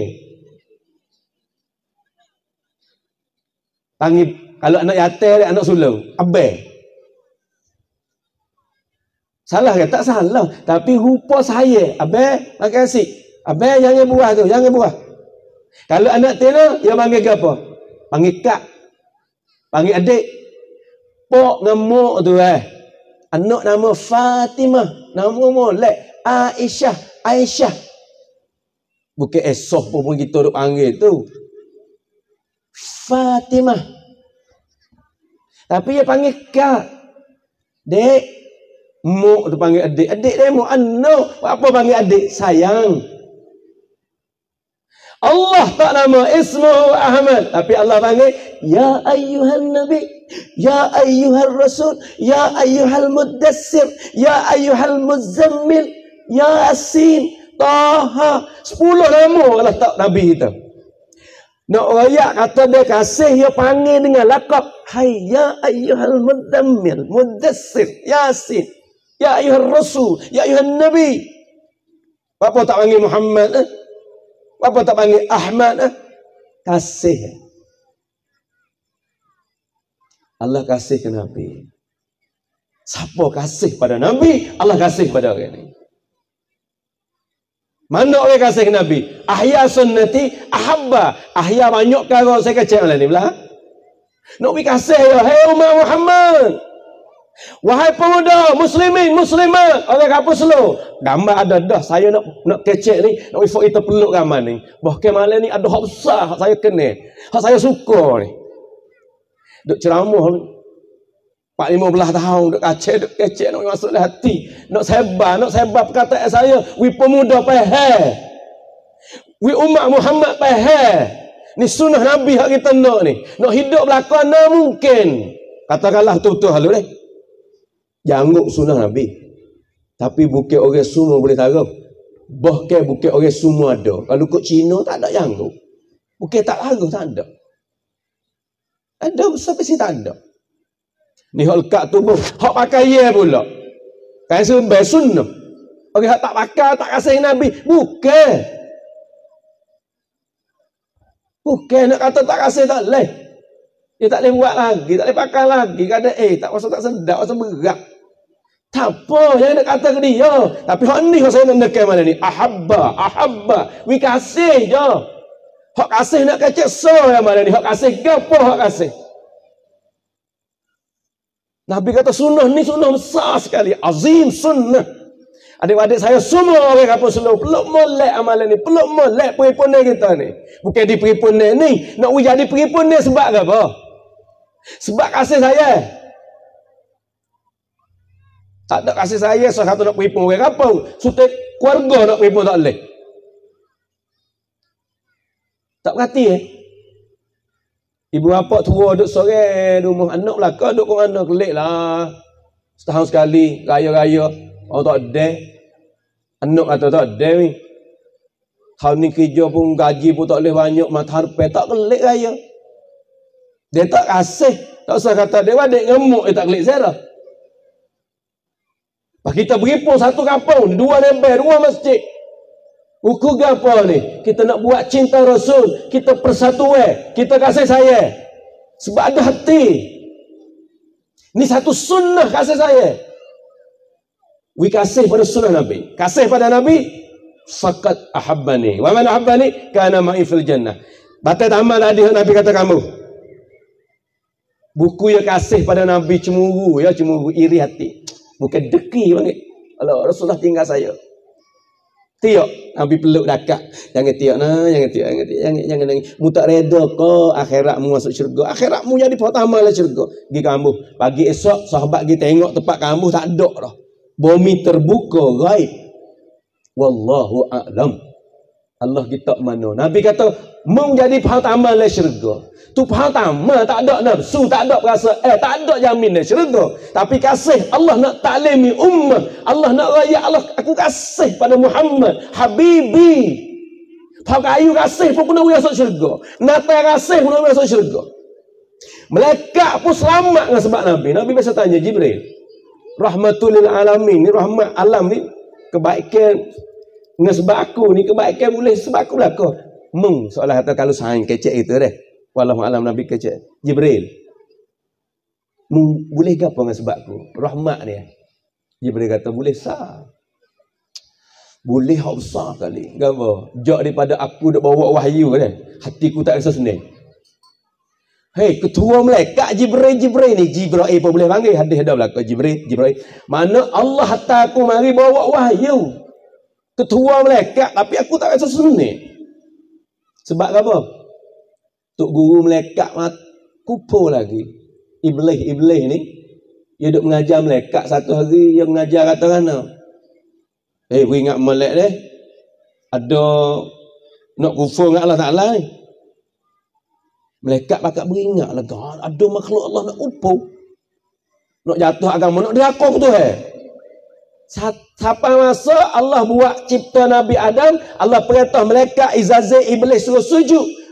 Panggil kalau anak yatim, anak sulung, abai. Salah ke? Tak salah. Tapi rupa saya, abai, makasih. Abai jangan buah tu, jangan buah. Kalau anak tina, dia panggil ke apa? Panggil kak. Panggil adik. Pok dengan mok tu eh. Anak nama Fatimah. Nama molek. Aisyah. Aisyah. Bukan esoh pun kita duk panggil tu. Fatimah. Tapi dia panggil kak. Dek. Mok tu panggil adik. Adik dia mok anak. Apa panggil adik? Sayang. Allah tak nama ismuhu Ahmad. Tapi Allah panggil ya ayyuhan nabi. Ya ayyuhal rasul. Ya ayyuhal muddassir. Ya ayyuhal muzammil. Ya Yasin. Taha. Sepuluh nama Allah tak Nabi kita. Nak royak kata dia kasih, dia panggil dengan lakab. Hai ya ayyuhal mudammil, mudassir, yasin. Ya ayyuhal rasul, ya ayyuhal nabi. Apa tak panggil Muhammad? Eh? Apa tak panggil Ahmad? Eh? Kasih. Allah kasih ke Nabi. Siapa kasih pada Nabi, Allah kasih pada orang ini. Mana orang kasih ke Nabi? Ahya sunnati ahabba. Ahya banyak kara saya kecil lah ni belah. Nak pergi kasih ya, hai umat Muhammad. Wahai pemuda, muslimin, muslimat, orang kapal slow. Gambar ada dah, saya nak nak kecek ni, nak pergi kita peluk gambar ni. Bahkan malam ni ada hak besar, hak saya kenal. Hak saya suka ni. Duk ceramah empat lima belas tahun duk kacek, duk kecek nak masuk dalam hati. Nak sebar, nak sebar perkataan saya. We pemuda pahal. We umat Muhammad pahal. Ni sunnah Nabi hak kita nak ni. Nak hidup belakang mana mungkin. Katakanlah betul-betul halu ni. Janguk sunnah Nabi. Tapi bukit orang semua boleh taruh. Bahkan bukit orang semua ada. Kalau kut Cina tak ada janguk. Bukit tak taruh tak ada. Ada sampai sini tak ada. Ni hak lekat tubuh. Hak pakai ye pula. Kan sumber sunnah. Orang hak tak pakai, tak kasih Nabi. Bukan. Bukan nak kata tak kasih tak boleh. Dia tak boleh buat lagi. Tak boleh pakai lagi. Kata eh tak rasa tak sedap. Rasa berat. Tak apa. Yang nak kata ke dia. Tapi hak ni hak saya nak nekan mana ni. Ahabba. Ahabba. We kasih je. Hak kasih nak kacik so yang mana ni. Hak kasih ke apa hak kasih. Nabi kata sunnah ni sunnah besar sekali. Azim sunnah. Adik-adik saya semua orang kapal seluruh. Peluk molek amalan ni. Peluk molek peripunan kita ni. Bukan di peripunan ni. Nak jadi peripunan sebab apa? Sebab kasih saya. Tak ada kasih saya. Salah satu nak peripun orang kapal. Sudah keluarga nak peripun tak boleh. Tak berhati eh. Ibu bapa tua duduk sore rumah anak belakang duduk ke mana kelik lah. Setahun sekali raya-raya. Oh tak ada. Anak kata tak ada ni. Tahun ni kerja pun gaji pun tak boleh banyak. Mata harpe tak kelik raya. Dia tak kasih. Tak usah kata dia adik ngemuk dia tak kelik zara. Pak kita beripun satu kampung. Dua lembah, dua masjid. Ukur apa ni? Kita nak buat cinta Rasul. Kita persatuan. Kita kasih saya. Sebab ada hati. Ni satu sunnah kasih saya. We kasih pada sunnah Nabi. Kasih pada Nabi. Fakat ahabbani. Wa man ahabbani kana ma'i fil jannah. Batal tamal hadis Nabi kata kamu. Buku yang kasih pada Nabi cemburu. Ya cemburu iri hati. Bukan deki panggil. Allah Rasulullah tinggal saya. Tiok Nabi peluk dekat. Jangan tiok nah, jangan tiok, jangan tiok, jangan jangan nangis. Mu tak reda ke akhiratmu masuk syurga. Akhiratmu jadi pertama lah syurga. Gi kamu. Pagi esok sahabat gi tengok tempat kamu tak ada dah. Bumi terbuka gaib. Wallahu a'lam. Allah kita mana. Nabi kata mau jadi pertama lah syurga. Tu pertama tak ada nafsu, tak ada perasa eh tak ada jamin lah syurga. Tapi kasih Allah nak taklimi ummah. Allah nak raya Allah aku kasih pada Muhammad habibi. Pakai kayu kasih pun kena masuk syurga. Nata kasih pun kena masuk syurga. Malaikat pun selamat dengan sebab Nabi. Nabi biasa tanya Jibril. Rahmatul lil alamin. Ni rahmat alam ni kebaikan dengan sebab aku ni kebaikan boleh sebab aku belaka. Mung seolah kata kalau saing kecek itu deh. Wallahu alam Nabi kecek. Jibril. Mung boleh ke apa dengan sebab aku? Rahmat dia. Jibril kata boleh sah. Boleh hak besar kali. Gapo? Jak daripada aku dak bawa wahyu kan. Hatiku tak rasa senang. Hei, ketua malaikat Jibril Jibril ni Jibril pun boleh panggil hadis dah belaka Jibril Jibril. Mana Allah hantar aku mari bawa wahyu. Ketua malaikat tapi aku tak rasa senang. Sebab apa? Tok guru malaikat mat kupu lagi. Iblis iblis ni dia duk mengajar malaikat satu hari dia mengajar kata mana? Eh, hey, ingat malaikat deh. Ada nak kufur dengan Allah Taala ni. Malaikat pakak beringat lah God, ada makhluk Allah nak upu. Nak jatuh agama nak deraka betul eh. Sampai masa Allah buat cipta Nabi Adam, Allah perintah malaikat izazah iblis suruh sujud.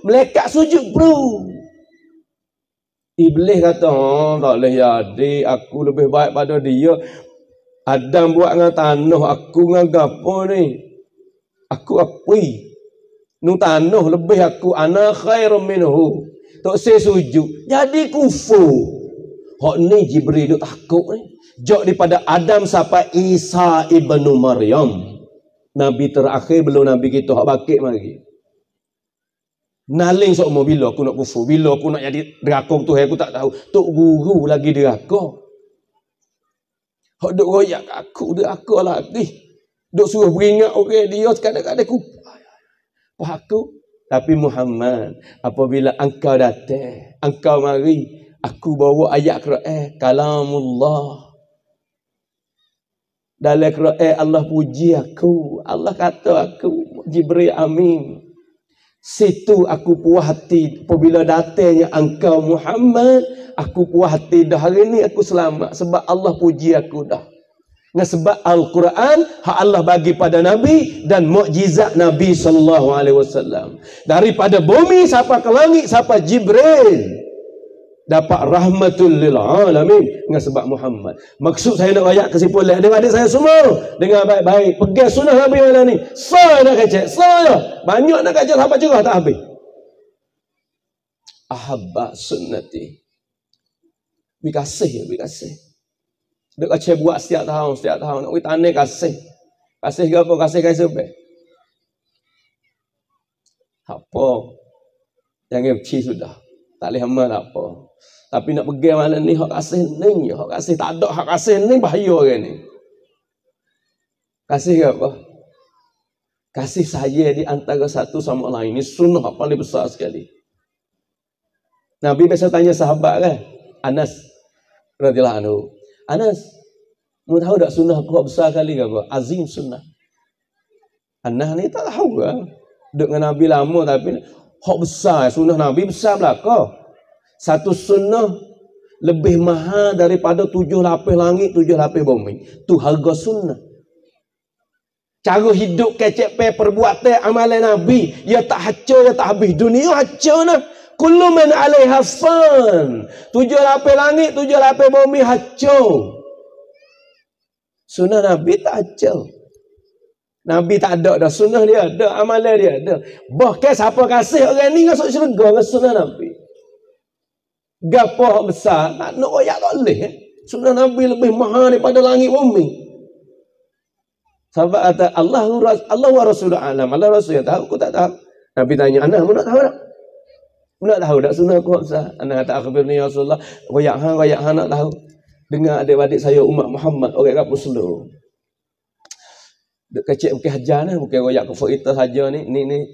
Malaikat sujud bro. Iblis kata, oh, tak boleh jadi, aku lebih baik pada dia. Adam buat dengan tanah, aku dengan gapo ni? Aku apui. Nu tanah lebih aku, ana khairum minhu. Tak saya sujud, jadi kufur. Hak ni Jibril duk takut ni. Jok daripada Adam sampai Isa ibnu Maryam. Nabi terakhir belum Nabi kita hak bakit mari. Naling sok mau bila aku nak kufur, bila aku nak jadi derakong tu aku tak tahu. Tok guru lagi derakong. Hak duk royak aku derakong lagi. Duk suruh beringat orang dia kadang-kadang aku. Apa aku? Tapi Muhammad, apabila engkau datang, engkau mari, aku bawa ayat Quran, kalamullah. Dalam Quran Allah puji aku. Allah kata aku, Jibril amin. Situ aku puas hati apabila datangnya engkau Muhammad, aku puas hati dah hari ni aku selamat sebab Allah puji aku dah. Dengan sebab Al-Quran hak Allah bagi pada Nabi dan mukjizat Nabi sallallahu alaihi wasallam. Daripada bumi sampai ke langit sampai Jibril dapat rahmatul lil alamin dengan sebab Muhammad. Maksud saya nak ayat kesimpulan adik-adik saya semua dengar baik-baik, pegang sunnah Nabi malam ni. Saya nak kacak, saya banyak nak kacak sampai cerah tak habis. Ahabba sunnati. Bi kasih, bi kasih. Dek kacak buat setiap tahun, setiap tahun nak pergi tanah kasih. Kasih ke apa? Kasih kasih apa? Apa? Yang kecil sudah. Tak boleh amal apa. Tapi nak pergi malam ni hak kasih ni, hak kasih tak ada, hak kasih ni bahaya orang ni. Kasih ke apa? Kasih saya di antara satu sama lain. Ini sunnah paling besar sekali. Nabi biasa tanya sahabat kan, Anas radhiyallahu anhu. Anas, mu tahu tak sunnah aku besar kali ke apa? Azim sunnah. Anas ni tak tahu lah. Duduk dengan Nabi lama tapi hak besar, sunnah Nabi besar belaka. Satu sunnah lebih mahal daripada tujuh lapis langit, tujuh lapis bumi. Tu harga sunnah. Cara hidup kecek pe perbuatan amalan Nabi, ia tak hancur, ia tak habis. Dunia hancur nah. Kullu man 'alaiha fan. Tujuh lapis langit, tujuh lapis bumi hancur. Sunnah Nabi tak hancur. Nabi tak ada dah, sunnah dia ada, amalan dia ada. Bahkan siapa kasih orang ni masuk syurga dengan sunnah Nabi. Gapo besar, tak nak royak tak boleh. Eh? Sunnah Nabi lebih mahal daripada langit bumi. Sahabat kata, Allah Allah wa Rasulullah alam. Allah Rasul yang tahu, aku tak tahu. Nabi tanya, anak, mu nak tahu tak? Mu nak tahu tak sunnah aku besar? Anak kata, akhbirni ya Rasulullah, royak hang, royak hang nak tahu. Dengar adik-adik saya umat Muhammad, orang kat Puslo. Dek kecil bukan hajar ni, bukan royak kufur kita saja ni. Ni ni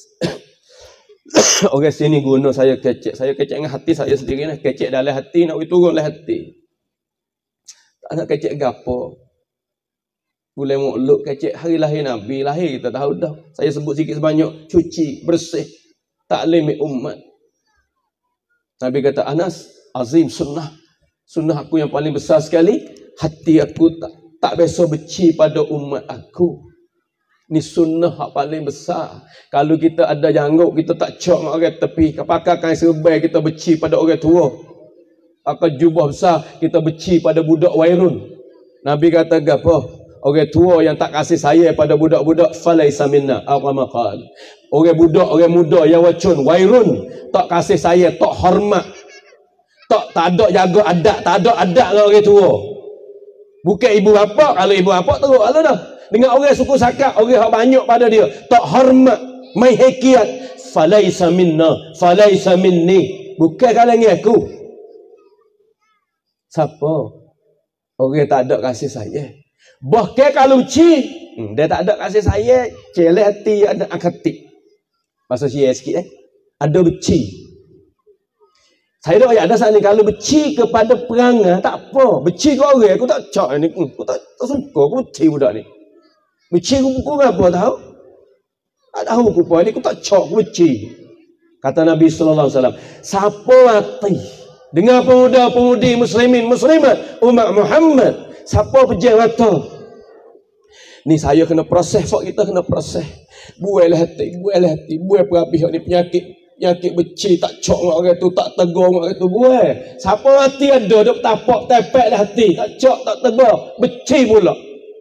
orang sini guna saya kecek. Saya kecek dengan hati saya sendiri ni. Kecek dalam hati, nak turun dalam hati. Tak nak kecek gapo. Boleh mukluk kecek hari lahir Nabi. Lahir kita tahu dah. Saya sebut sikit sebanyak. Cuci, bersih. Taklim umat. Nabi kata, Anas, azim sunnah. Sunnah aku yang paling besar sekali. Hati aku tak tak biasa benci pada umat aku. Ni sunnah yang paling besar. Kalau kita ada janggut, kita tak cok dengan orang tepi. Pakai kain serbai, kita benci pada orang tua. Pakai jubah besar, kita benci pada budak wairun. Nabi kata apa? Orang tua yang tak kasih sayang pada budak-budak, falaisa minna. Apa maqal? Orang budak, orang muda yang wacun, wairun, tak kasih sayang, tak hormat. Tak tak ada jaga adat, tak ada adat dengan orang tua. Bukan ibu bapa, kalau ibu bapa teruk kalau dah. Dengan orang suku sakak, orang yang banyak pada dia, tak hormat, mai hakiat, falaisa minna, falaisa minni. Bukan kalangan aku. Siapa? Orang tak ada kasih sayang. Bahkan kalau ci, hmm, dia tak ada kasih sayang, celeh hati ada akatik. Pasal cia sikit eh. Ada beci. Saya dah ayat ada saat ni, kalau beci kepada perangai, tak apa. Beci ke orang, aku tak cak ni. Aku tak, tak suka, aku beci budak ni. Beci aku pukul apa, tahu? Tak tahu aku apa, ni aku tak cak, aku beci. Kata Nabi sallallahu alaihi wasallam, siapa hati dengan pemuda-pemudi muslimin, muslimat, umat Muhammad, siapa pejam mata? Ni saya kena proses, fak kita kena proses. Buailah hati, buailah hati, buai perapih ni penyakit. Nyakit beci tak cok dengan orang tu, tak tegur dengan orang tu. Buat. Siapa hati ada, duk tapak, tepek dah hati. Tak cok, tak tegur. Beci pula.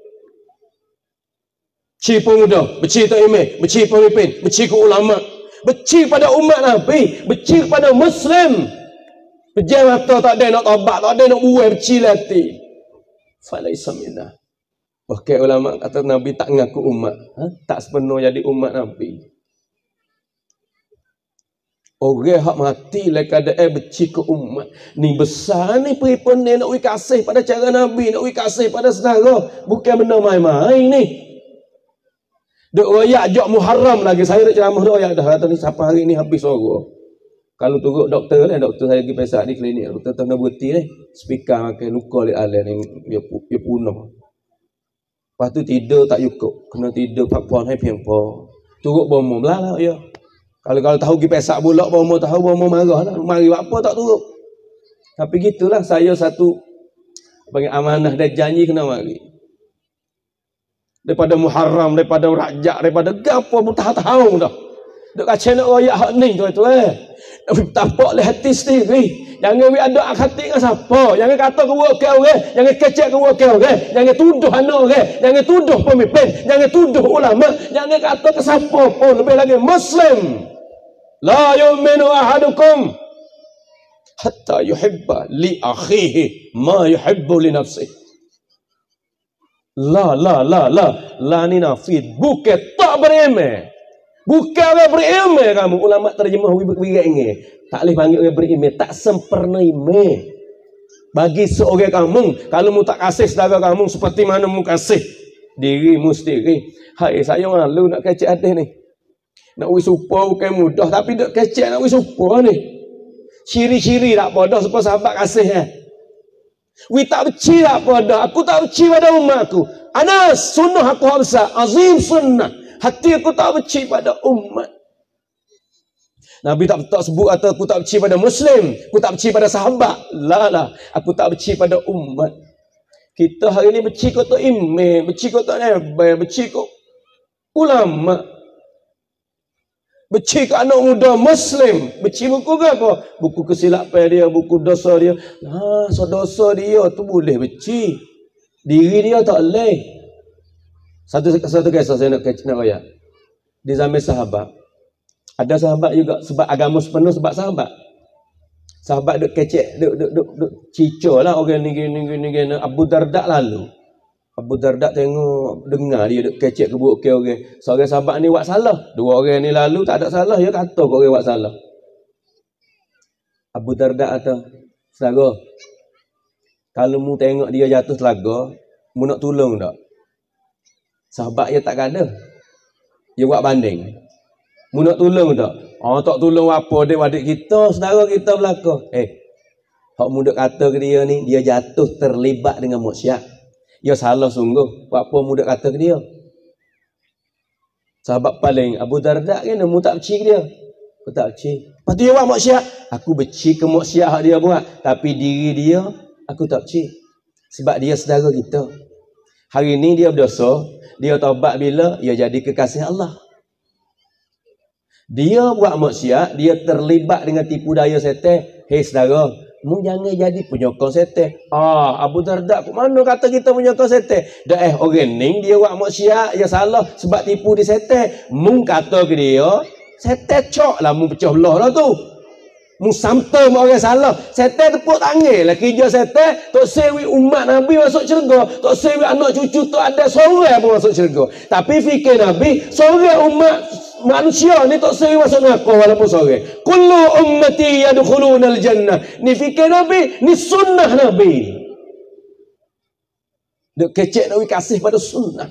Beci pemuda, beci tok imam, beci pemimpin, beci ke ulama. Beci pada umat Nabi, beci kepada Muslim. Pejam mata tak ada nak tobat, tak ada nak buai, beci lah hati. Falaisa minna. Okey, ulama kata Nabi tak ngaku umat. Ha? Tak sepenuh jadi umat Nabi. Orang hak mati lah keadaan beci ke umat. Ni besar ni peripun ni nak wi kasih pada cara Nabi, nak wi kasih pada saudara. Bukan benda main-main ni. Duk royak jok Muharram lagi. Saya nak ceramah duk royak dah. Kata ni siapa hari ni habis suara. Kalau turut doktor ni, doktor saya pergi pesak di klinik. Doktor tengah berhenti ni. Speaker makan luka di alam ni. Dia, dia punah. Lepas tu tidur tak cukup. Kena tidur pakpuan hai piang-po. Turut bomo belah ya. Kalau kalau tahu pergi pesak bulak, bomo tahu bomo marah lah. Mari buat apa tak turut. Tapi gitulah saya satu bagi amanah dan janji kena mari. Daripada Muharram, daripada Rajab, daripada gapo pun tak tahu dah. Duk kacau nak royak hak ni tu tu eh. Tapak le hati sendiri. Jangan we ada hati dengan siapa. Jangan kata ke wakil orang, jangan kecek ke wakil orang, jangan tuduh anak orang, jangan tuduh pemimpin, jangan tuduh ulama, jangan kata ke siapa pun, lebih lagi Muslim. La yu'minu ahadukum hatta yuhibba li akhihi ma yuhibbu li nafsihi. La la la la la ni nafid, bukan tak berilmu. Bukan orang berilmu kamu. Ulama terjemah wirat ini. Tak boleh panggil orang berilmu, tak sempurna ilmu. Bagi seorang kamu, kalau mu tak kasih saudara kamu seperti mana mu kasih dirimu sendiri. Hai, saya malu nak kecek hadis ni. Nak wis supa bukan mudah, tapi nak kecek nak wis supa ni. Ciri-ciri tak pada supaya sahabat kasih eh. Wi tak beci tak pada, aku tak beci pada umatku. Anas, sunnah aku habsa, azim sunnah. Hati aku tak beci pada umat. Nabi tak tak sebut atau aku tak beci pada Muslim, aku tak beci pada sahabat. La lah, aku tak beci pada umat. Kita hari ni beci kau tak imam, beci kau tak nabi, beci kau ulama. Beci ke anak muda Muslim. Beci buku ke apa? Buku kesilapan dia, buku dosa dia. Ha, so dosa dia tu boleh beci. Diri dia tak boleh. Satu satu kisah saya nak nak bayar. Di zaman sahabat. Ada sahabat juga sebab agama sepenuh sebab sahabat. Sahabat duk kecek, duk duk duk, duk cicor lah orang ni gini gini gini. Abu Darda lalu. Abu Darda tengok, dengar dia duk kecek kebuk ke orang. Seorang sahabat ni buat salah. Dua orang ni lalu tak ada salah, dia kata kau orang buat salah. Abu Darda kata, saudara, kalau mu tengok dia jatuh telaga, mu nak tolong tak? Sahabat dia tak ada. Dia buat banding. Mu nak tolong tak? Oh, tak tolong apa dia adik kita, saudara kita belakang. Eh, hak mu duk kata ke dia ni, dia jatuh terlibat dengan maksiat. Ya salah sungguh. Buat apa mu duk kata ke dia? Sahabat paling Abu Darda kan, mu tak beci ke dia. Aku tak beci. Lepas tu dia buat maksiat. Aku beci ke maksiat dia buat. Tapi diri dia, aku tak beci. Sebab dia saudara kita. Hari ni dia berdosa. Dia taubat bila? Dia jadi kekasih Allah. Dia buat maksiat. Dia terlibat dengan tipu daya setan. Hei saudara, mu jangan jadi penyokong setan. Ah, Abu Darda, kok mana kata kita penyokong setan? Dah eh orang ni dia buat maksiat, dia salah sebab tipu di setan. Mu kata ke dia, setan cok lah mu pecah belah lah tu. Mu sampai mu orang salah. Setan tepuk tangan lah kerja setan. Tok sewi umat Nabi masuk syurga. Tok sewi anak cucu tu ada seorang pun masuk syurga. Tapi fikir Nabi, seorang umat manusia ni tak sewi masuk neraka walaupun seorang. Kullu ummati yadkhuluna al-jannah. Ni fikir Nabi, ni sunnah Nabi. Duk kecek nak kasih pada sunnah.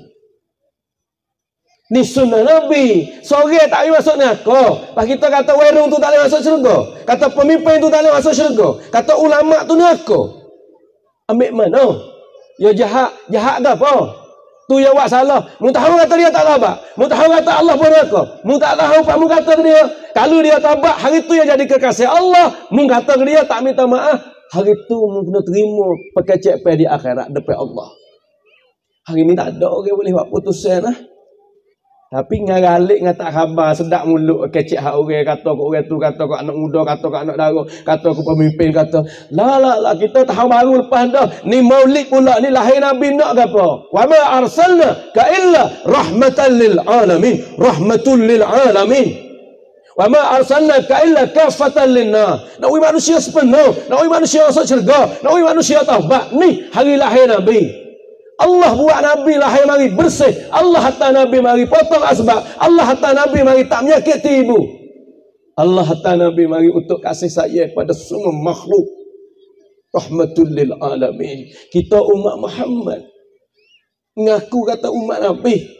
Ni sunnah Nabi. Seorang tak boleh masuk neraka. Pas kita kata warung tu tak boleh masuk syurga. Kata pemimpin tu tak boleh masuk syurga. Kata ulama tu neraka. Ambil mana? Ya jahat, jahat ke apa? Tu yang buat salah. Mu tahu kata dia tak tabat. Mu tahu kata Allah pun neraka. Mu tak tahu apa mu kata ke dia. Kalau dia tabat, hari tu yang jadi kekasih Allah. Mu kata ke dia tak minta maaf. Hari tu mu kena terima pekecek pe di akhirat depan Allah. Hari ni tak ada orang boleh buat putusan lah. Tapi ngalik ngah tak khabar sedak mulut kecek hak orang kata kok orang tu kata kok anak muda kata kok anak dara kata kok pemimpin kata la la la kita tahu baru lepas dah ni maulid pula ni lahir nabi nak ke apa wa ma arsalna ka illa rahmatan lil alamin rahmatul lil alamin wa ma arsalna ka illa kafatan lin nas nak manusia sepenuh nak manusia masuk syurga nak manusia taubat ni hari lahir nabi. Allah buat Nabi lahir mari bersih. Allah hantar Nabi mari potong asbab. Allah hantar Nabi mari tak menyakiti ibu. Allah hantar Nabi mari untuk kasih sayang pada semua makhluk. Rahmatul lil alamin. Kita umat Muhammad ngaku kata umat Nabi.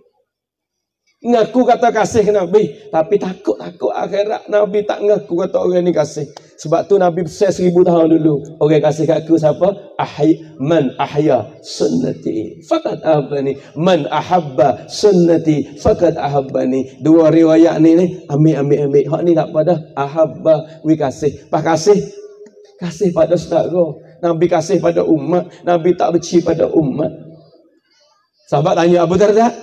Ngaku kata kasih ke Nabi, tapi takut-takut akhirat Nabi tak ngaku kata orang ni kasih. Sebab tu Nabi besar seribu tahun dulu. Orang kasih kat aku siapa? Ahyi man ahya sunnati faqad ahabbani. Man ahabba sunnati faqad ahabbani. Dua riwayat ni ni ambil ambil ambil. Hak ni tak pada ahabba wi kasih. Pas kasih kasih pada saudara. Nabi kasih pada umat, Nabi tak benci pada umat. Sahabat tanya Abu Darda,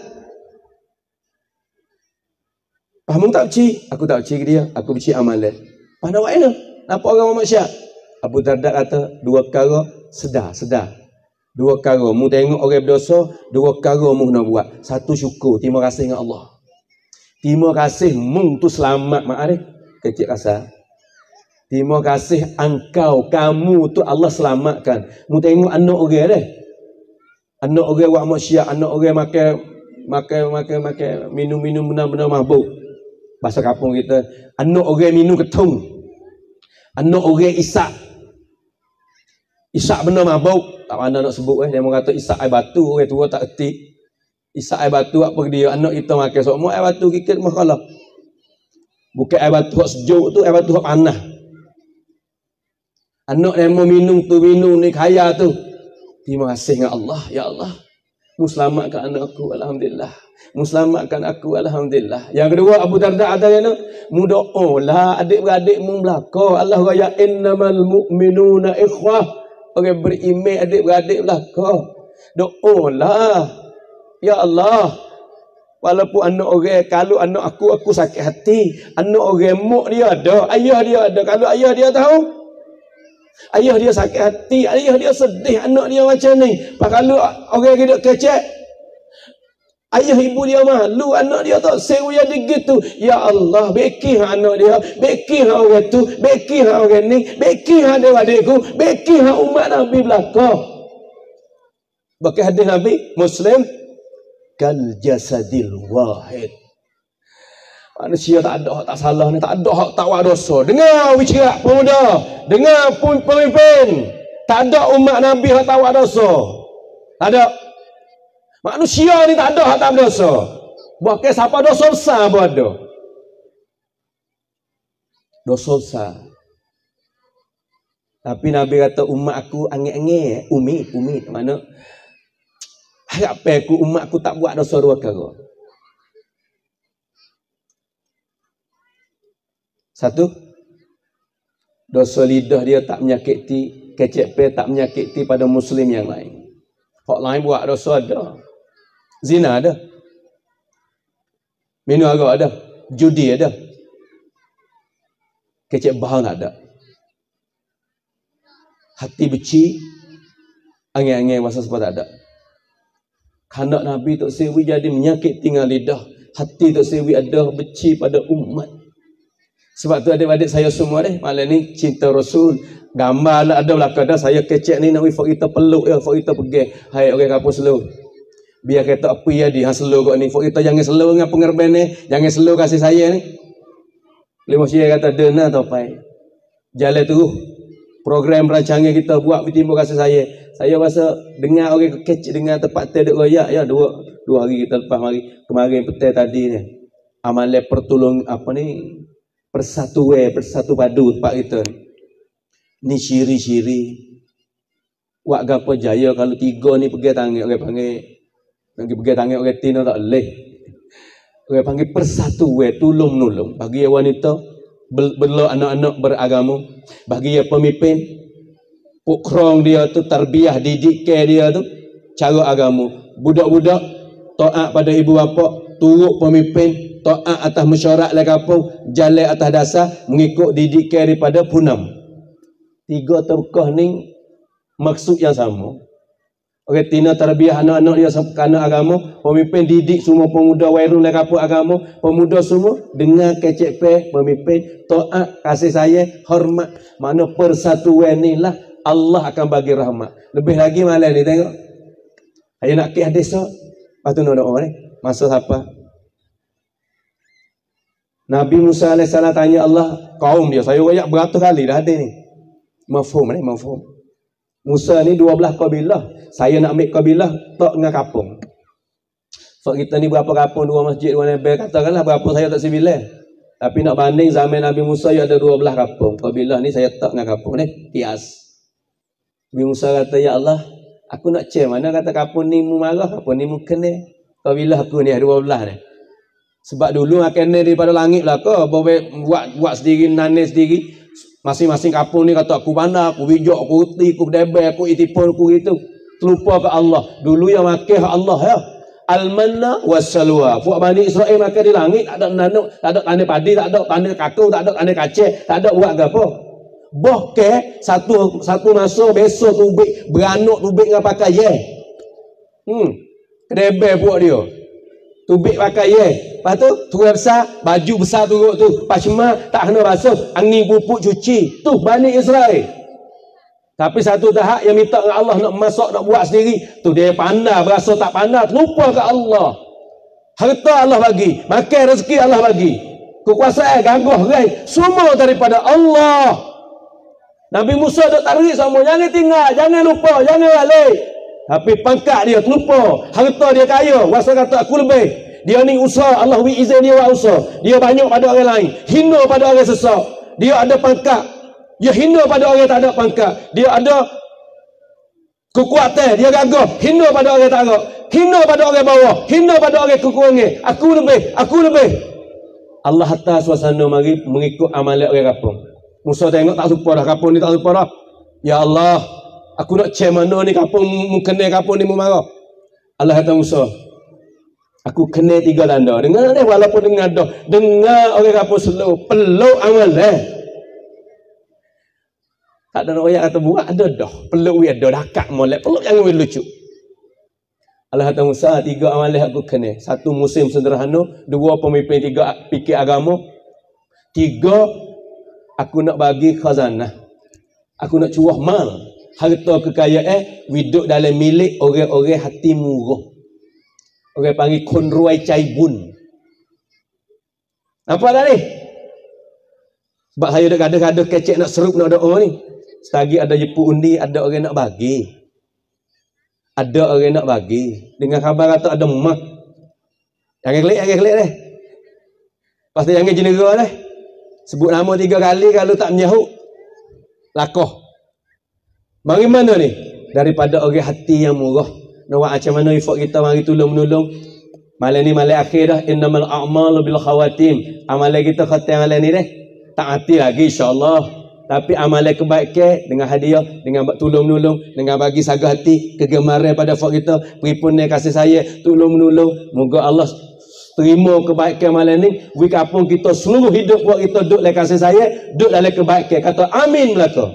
kamu tak benci? Aku tak benci ke dia. Aku benci amalan. Mana awak ni? Nampak orang Muhammad Syah? Abu Darda kata, dua perkara sedar, sedar. Dua perkara. Mu tengok orang berdosa, dua perkara mu nak buat. Satu syukur, terima kasih dengan Allah. Terima kasih mu tu selamat. Maaf ni, kecil kasar. Terima kasih engkau, kamu tu Allah selamatkan. Mu tengok anak orang ni. Anak orang Muhammad Syah, anak orang makan makan makan makan minum-minum benar-benar mabuk. Bahasa kampung kita, anak orang minum ketung, anak orang isak, isak benar mabuk. Tak mana nak sebut eh. Dia kata isak air batu, orang tua tak erti. Isak air batu apa dia? Anak kita makan semua air batu kikit makalah. Bukan air batu hak sejuk tu, air batu hak panas. Anak yang mau minum tu minum ni kaya tu. Terima kasih dengan Allah, ya Allah. Mu selamatkan anak aku, alhamdulillah. Mu selamatkan aku, alhamdulillah. Yang kedua, Abu Darda ada yang mu doa lah adik-beradik mu belaka. Allah raya innamal mu'minuna ikhwah. Orang beriman adik-beradik belaka. Doa lah. Ya Allah. Walaupun anak orang, kalau anak aku, aku sakit hati. Anak orang mak dia ada, ayah dia ada. Kalau ayah dia tahu, ayah dia sakit hati, ayah dia sedih, anak dia macam ni. Pak kalau orang hidup kecek, ayah ibu dia malu, anak dia tak sewa jadi gitu. Ya Allah, beki hak anak dia, beki hak orang tu, beki hak orang ni, beki hak adik-adikku, beki hak umat Nabi belaka. Bagi hadis Nabi Muslim, kal jasadil wahid. Manusia tak ada hak tak salah ni, tak ada hak tak buat dosa. Dengar wicerak pemuda, dengar pun pemimpin. Tak ada umat Nabi hak tak buat dosa. Tak ada. Manusia ni tak ada hak tak berdosa. Bahkan siapa dosa besar pun ada. Dosa besar. Tapi Nabi kata umat aku angin-angin, umi, umi. Mana? Harap aku umat aku tak buat dosa dua perkara. Satu, dosa lidah dia tak menyakiti, kecek pe tak menyakiti pada muslim yang lain. Hak lain buat dosa ada. Zina ada. Minum arak ada. Judi ada. Kecek bahang tak ada. Hati beci, angin-angin masa sebab tak ada. Kanak Nabi Tok Sewi jadi menyakit tinggal lidah. Hati Tok Sewi ada beci pada umat. Sebab tu adik-adik saya semua deh, malam ni cinta Rasul. Gambar lah ada belakang dah. Saya kecek ni nak fok kita peluk ya, fok kita pergi. Hai orang kampung slow. Biar kata apa ya dia slow kok ni. Fok kita jangan slow dengan pengerben ni. Jangan slow kasih saya ni. Lima saya kata dena atau pai. Jalan terus. Program rancangan kita buat bertimbul kasih saya. Saya rasa dengar orang kecek dengan tempat teh dek royak ya dua dua hari kita lepas mari kemarin petang tadi ni. Amalan pertolong apa ni? Persatuan, persatu padu tempat kita ni ciri-ciri wak gapo jaya kalau tiga ni pergi tangan orang panggil pergi pergi tangan orang tino tak leh orang panggil persatuan tolong menolong bagi wanita bela anak-anak beragama bagi pemimpin pukrong dia tu tarbiyah didik dia tu cara agama budak-budak taat pada ibu bapa turut pemimpin, taat atas mesyuarat le kampung, jalan atas dasar mengikut didikan daripada punam. Tiga tokoh ni maksud yang sama. Orang tina terbiah anak-anak dia kerana agama, pemimpin didik semua pemuda wairun le kampung agama, pemuda semua dengan kecek pe pemimpin, taat, kasih sayang, hormat. Mana persatuan ni lah Allah akan bagi rahmat. Lebih lagi malam ni tengok. Ayo nak ke hadis tu. Lepas tu nak doa ni. Masa siapa? Nabi Musa alaihissalam tanya Allah kaum dia. Saya royak beratus kali dah ada ni. Mafhum ni, mafhum. Musa ni dua belas kabilah. Saya nak ambil kabilah tak dengan kapung. So kita ni berapa kapung, dua masjid, dua nabi, katakanlah berapa saya tak sembilan. Tapi nak banding zaman Nabi Musa ya ada dua belas kapung. Kabilah ni saya tak dengan kapung ni. Kias. Nabi Musa kata, ya Allah, aku nak cek mana kata kapung ni mu marah, kapung ni mu kena. Kabilah aku ni dua belas ni. Sebab dulu akan ni daripada langit lah kau. Buat buat sendiri, nanis sendiri. Masing-masing kapung ni kata aku pandai, aku bijak, aku reti, aku berdebel, aku itipun, aku gitu. Terlupa ke Allah. Dulu yang makan Allah ya. Al-manna was-salwa. Buat Bani Israel makan di langit, tak ada nanuk, tak ada tanah padi, tak ada tanah kakao, tak ada tanah kacang, tak ada buat apa. Boke satu satu masa besok tubik beranak tubik dengan pakai ye. Hmm. Kedebel buat dia. Tubik pakai ye. Lepas tu turun besar, baju besar turut tu. Pasma tak kena basuh, angin pupuk cuci. Tu Bani Israel. Tapi satu tahap yang minta dengan Allah nak masak, nak buat sendiri. Tu dia pandai, berasa tak pandai, lupa ke Allah. Harta Allah bagi, makan rezeki Allah bagi. Kekuasaan, gagah, rai, semua daripada Allah. Nabi Musa tak tarik sama, jangan tinggal, jangan lupa, jangan balik. Tapi pangkat dia terlupa, harta dia kaya, wasa kata aku lebih. Dia ni usaha, Allah wi izin dia buat usaha. Dia banyak pada orang lain, hina pada orang sesak. Dia ada pangkat, dia hina pada orang tak ada pangkat. Dia ada kekuatan, dia gagah, hina pada orang tak ada. Hina pada orang bawah, hina pada orang kekurangan. Aku lebih, aku lebih. Allah hantar suasana mari mengikut amalan orang kapung. Musa tengok tak lupa dah, kapung ni tak lupa dah. Ya Allah, aku nak cek mana ni kapung, kena kapung ni marah. Allah kata Musa, aku kena tiga tanda. Dengar ni walaupun dengar dah. Dengar orang kapung slow, peluk amal eh. Tak ada orang yang kata buat ada dah. Peluk we ada, dakak molek. Peluk jangan we lucu. Allah kata Musa, tiga amalan aku kena. Satu musim sederhana, dua pemimpin, tiga fikir agama. Tiga, aku nak bagi khazanah. Aku nak curah mal. Harta kekayaan hidup dalam milik orang-orang hati murah. Orang panggil konruai caibun. Apa dah ni? Sebab saya dah gada-gada kecek nak serup nak doa ni. Setagi ada jepu undi, ada orang nak bagi. Ada orang nak bagi. Dengan khabar kata ada mak. Jangan klik, jangan klik deh. Pasti jangan jenera deh. Sebut nama tiga kali, kalau tak menyahut, lakoh. Mari mana ni? Daripada orang hati yang murah. Nak buat macam mana ifak kita mari tolong-menolong. Malam ni malam akhir dah. Innamal a'malu bil khawatim. Amalan kita khatim malam ni deh. Tak hati lagi insyaAllah. Tapi amalan kebaikan dengan hadiah, dengan tolong-menolong, dengan bagi sagah hati, kegemaran pada fak kita, peripun kasih saya, tolong-menolong. Moga Allah terima kebaikan malam ni. Wi kapung kita seluruh hidup buat kita duduk dalam kasih saya, duduk dalam kebaikan. Kata amin belaka.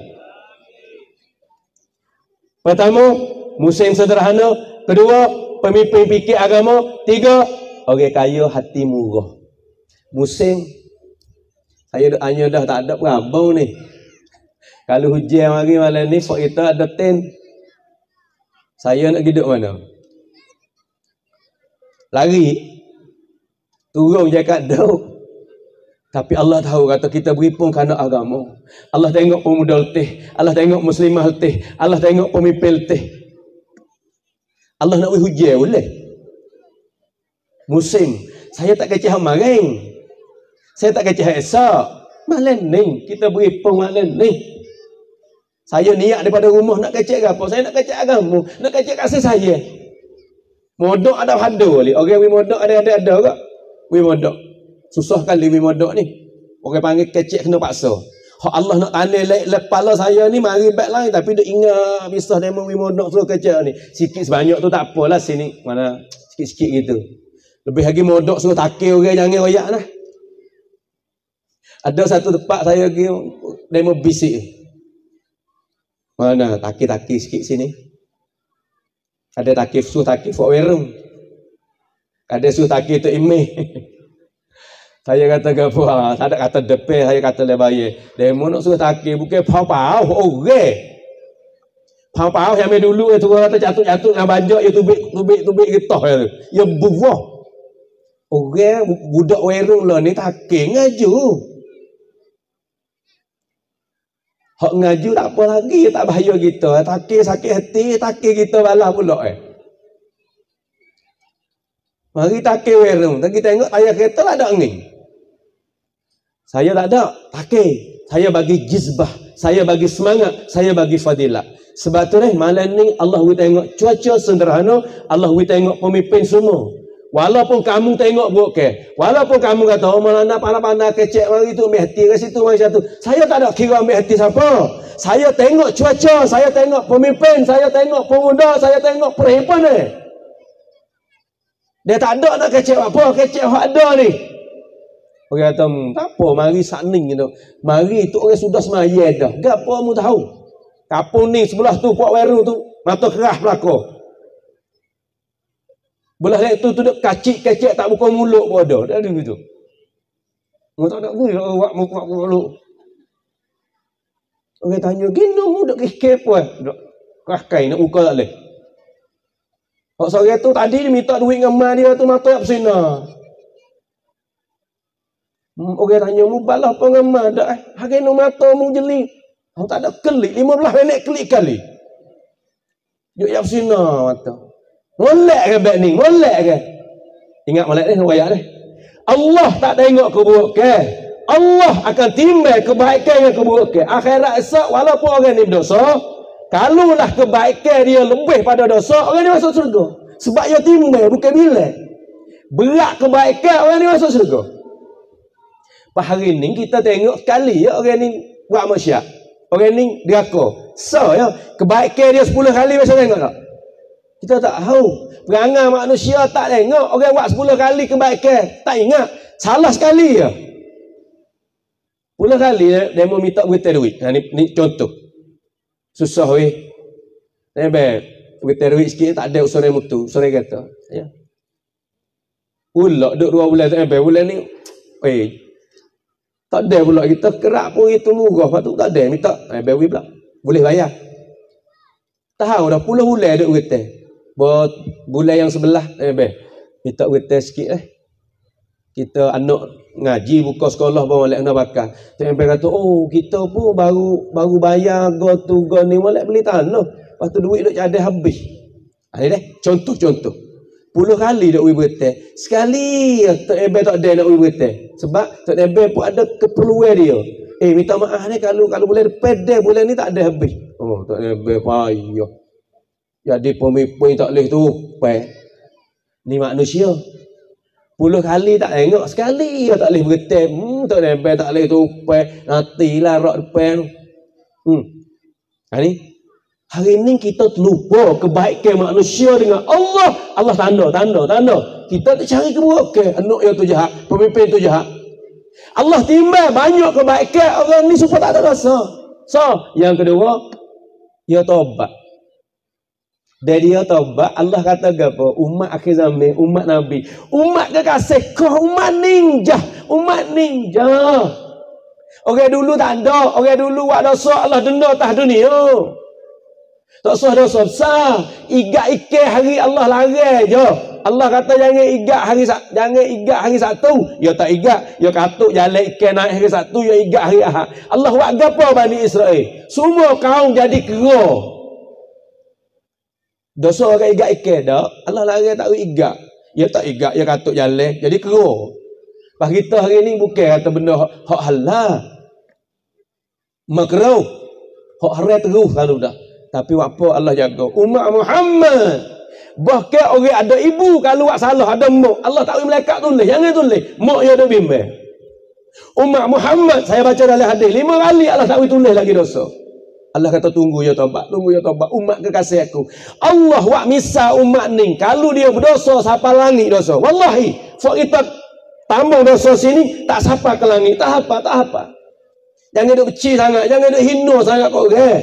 Pertama, musim sederhana. Kedua, pemimpin fikir agama. Tiga, orang kaya hati murah. Musim, saya hanya dah tak ada perabau ni. Kalau hujan mari malam ni, fak kita ada ten. Saya nak hidup mana? Lari. Turun jakat dau. Tapi Allah tahu kata kita beripun kerana agama. Allah tengok pemuda letih. Allah tengok muslimah letih. Allah tengok pemimpin letih. Allah nak hujan boleh. Musim. Saya tak kecih maring. Saya tak kecih esok. Malam ni. Kita beripun malam ni. Saya niat daripada rumah nak kecik apa? Saya nak kecik agama. Nak kecik kasih saya. Modok ada hada boleh. Orang wi modok ada-ada ada ke? Wi modok. Susah kali wi modok ni. Orang panggil kecik kena paksa. Hak Allah nak tanda kepala saya ni mari baik lain. Tapi dia ingat pisah demo wi modok suruh kecik ni. Sikit sebanyak tu tak apalah sini. Mana sikit-sikit gitu. Lebih lagi modok suruh takir orang jangan royak lah. Ada satu tempat saya pergi demo bisik. Mana takir-takir sikit sini. Ada takir suruh takir fok werung. Ada suruh takir tu imeh. Saya kata gapo ah, tak ada kata depan, saya kata le bayar. Demo nak suruh takir bukan pau-pau orang. Pau-pau yang dulu itu kata jatuh-jatuh dengan banjak ya tubik-tubik-tubik getah ya. Ya buah. Orang budak werung lah ni takir ngaju. Hak ngaju tak apa lagi, tak bahaya kita. Takir sakit hati, takir kita balah pula eh. Mari takir werung, kita tengok tayar kereta lah ada angin. Saya tak ada, takir. Saya bagi jizbah, saya bagi semangat, saya bagi fadilah. Sebab tu ni malam ni Allah will tengok cuaca sederhana, Allah will tengok pemimpin semua. Walaupun kamu tengok buruk ke, walaupun kamu kata oh mana pandai-pandai kecek mari tu ambil hati ke situ mari satu. Saya tak ada kira ambil hati siapa. Saya tengok cuaca, saya tengok pemimpin, saya tengok pemuda, saya tengok perhimpunan ni. Dia tak ada nak kecek apa, kecek hak ada ni. Orang kata, tak apa, mari sakning gitu. Mari tu orang sudah semaya dah. Gapo kamu tahu? Kapung ni sebelah tu puak weru tu, mata kerah belaka. Belah lek tu tu duk kacik-kacik tak buka mulut pun ada. Dah ada gitu. Mu tak ada ni awak muka mulut. Orang tanya, "Gino mu duk kekep apa?" Duk kahkai nak buka tak leh. Hak sore tu tadi dia minta duit dengan mak dia tu mata bersinar. Orang tanya, mu balas apa dengan mak dak eh? Hari no mata mu jeli. Aku tak ada kelik, lima belas minit kelik kali. Duk yang bersinar mata. Molek ke beg ni? Molek ke? Ingat molek ni, wayak ni. Allah tak tengok keburukan. Allah akan timbal kebaikan dengan keburukan. Akhirat esok walaupun orang ni berdosa, kalaulah kebaikan dia lebih pada dosa, orang ni masuk syurga. Sebab dia timbal bukan bila. Berat kebaikan orang ni masuk syurga. Pas hari ni kita tengok sekali ya orang ni buat maksiat. Orang ni deraka. So ya, kebaikan dia sepuluh kali masa tengok tak? Kita tak tahu. Perangai manusia tak tengok. Orang buat sepuluh kali kebaikan. Tak ingat. Salah sekali ya. sepuluh kali dia mau minta berita duit. Ha, ni, ni contoh. Susah weh. Ni baik. Berita duit sikit tak ada usaha mutu. Usaha kata. Ya. Pulak duduk dua bulan. Eh, bulan ni. Eh. Tak ada pula. Kita kerak pun itu murah. Lepas tu tak ada. Minta. Eh, baik pula. Boleh bayar. Tahu dah puluh bulan duduk berita. Buat bulan yang sebelah eh be minta berita sikit eh. Kita anak ngaji buka sekolah bawa molek nak bakar. Sampai kata oh kita pun baru baru bayar go tu go ni molek beli tanah. Lepas tu duit duk ada habis. Ada deh contoh-contoh. Puluh kali duk berita. Sekali tak ebe tak ada nak berita. Sebab tak ebe pun ada keperluan dia. Eh minta maaf ni kalau kalau boleh pedal bulan ni tak ada habis. Oh tak ebe payah. Jadi pemimpin tak boleh tupai. Ni manusia. Puluh kali tak tengok. Sekali dia tak boleh berita. Hmm, tak boleh tak boleh tupai. Nantilah rak depan. Hmm. Ha, ni. Hari ni kita terlupa kebaikan manusia dengan Allah. Allah tanda, tanda, tanda. Kita tak cari keburukan. Anak yang tu jahat. Pemimpin tu jahat. Allah timbal banyak kebaikan orang ni supaya tak ada rasa. So, yang kedua, dia taubat. Dari dia taubat, Allah kata apa? Umat akhir zaman, umat Nabi. Umat kekasih kau, umat ninja. Umat ninja. Orang dulu tak ada. Orang dulu buat dosa, Allah denda atas dunia. Tak usah dosa besar. Igat ikan hari Allah larang je. Allah kata jangan igat hari jangan igat hari Sabtu. Ya tak igat. Ya katuk jalan ikan naik hari Sabtu, ya igat hari Ahad. Allah buat apa Bani Israel? Semua kaum jadi kera. Dosa orang igat ikan dah. Allah larang tak igat. Ya tak igat, ya katuk jalan. Jadi kera. Pas kita hari ni bukan kata benda hak halal. Makruh. Hak haram terus kalau dah. Tapi apa Allah jaga? Umat Muhammad. Bahkan orang ada ibu kalau buat salah ada mak. Allah tak boleh malaikat tulis. Jangan tulis. Mak dia ada bimbang. Umat Muhammad saya baca dalam hadis lima kali Allah tak boleh tulis lagi dosa. Allah kata tunggu ya taubat, tunggu ya taubat umat kekasih aku. Allah wak misa umat ni kalau dia berdosa siapa langit dosa. Wallahi, so kita tambah dosa sini tak siapa ke langit, tak apa, tak apa. Jangan duk kecil sangat, jangan duk hina sangat kau orang.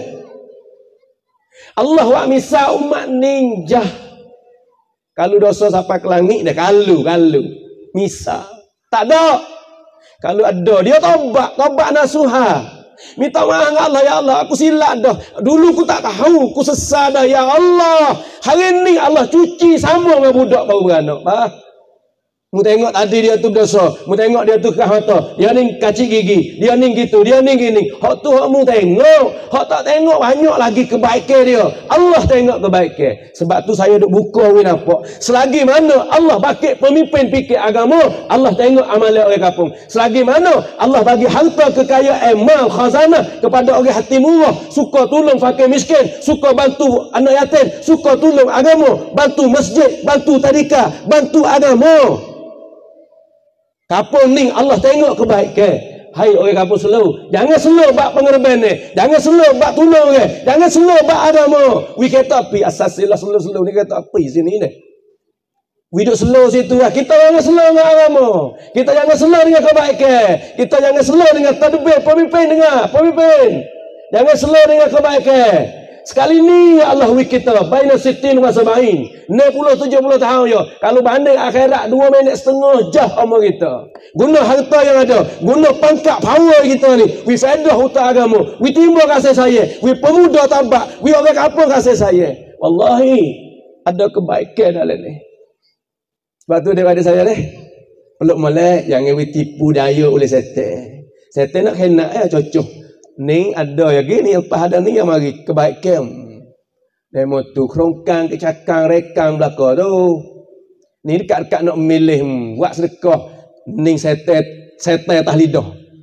Allah wak misa umat ni jah. Kalau dosa siapa ke langit dah kalau kalau misa. Tak ada. Kalau ada dia taubat, taubat nasuha. Minta maaf dengan Allah, ya Allah, aku silap dah. Dulu aku tak tahu, aku sesat dah, ya Allah. Hari ni Allah cuci sama dengan budak baru beranak. Faham? Mu tengok tadi dia tu berdosa, mu tengok dia tu kah mata, dia ni kacik gigi, dia ni gitu, dia ni gini. Hak tu hak mu tengok, hak tak tengok banyak lagi kebaikan dia. Allah tengok kebaikan. Sebab tu saya duk buka we nampak. Selagi mana Allah bagi pemimpin fikir agama, Allah tengok amalan orang kampung. Selagi mana Allah bagi harta kekayaan mal khazanah kepada orang hati murah, suka tolong fakir miskin, suka bantu anak yatim, suka tolong agama, bantu masjid, bantu tadika, bantu agama. Kampung ni Allah tengok kebaikan. Hai orang kampung slow, jangan slow bab pengerban ni, jangan slow bab tolong orang, jangan slow bab agama. We kata api asasilah slow-slow ni kata api sini ni. We duk slow situ lah. Kita jangan slow dengan agama. Kita jangan slow dengan kebaikan. Kita jangan slow dengan tadbir pemimpin dengar, pemimpin. Jangan slow dengan kebaikan. Sekali ni ya Allah wik kita baina sittin wa sab'in enam puluh tujuh puluh tahun ya. Kalau banding akhirat dua minit setengah jah umur kita. Guna harta yang ada, guna pangkat power kita ni. We faedah hutang agama, we timbul kasih saya, we pemuda tabak, we orang kampung kasih saya. Wallahi ada kebaikan dalam ni. Sebab tu daripada saya deh. Peluk molek jangan we tipu daya oleh setan. Setan nak kena ya cocok. Ni ada ya gini lepas ada ni yang mari kebaikan. Demo tu kerongkang kecakang rekang belaka tu. Ni dekat-dekat nak milih hmm, buat sedekah ning setet setet atas lidah.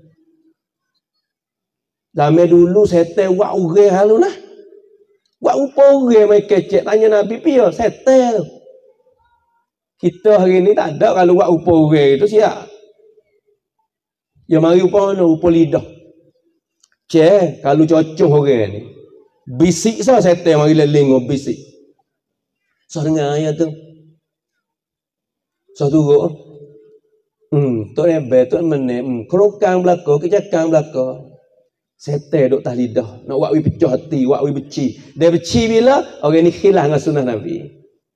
Zaman dulu setet buat orang halu lah. Buat rupa orang mai kecek tanya Nabi pia setet. Kita hari ni tak ada kalau buat rupa orang itu siap. Ya mari rupa mana rupa lidah. Cik, kalau cocok orang ni. Bisik sah setan mari leling bisik. Sah dengar ayat tu. Sah turuk. Hmm, tu hebat, tu menek. Hmm, kerongkang belaka, kecakang belaka. Setan duk tas lidah. Nak buat we pecah hati, buat we beci. Dia beci bila orang ni khilaf dengan sunnah Nabi.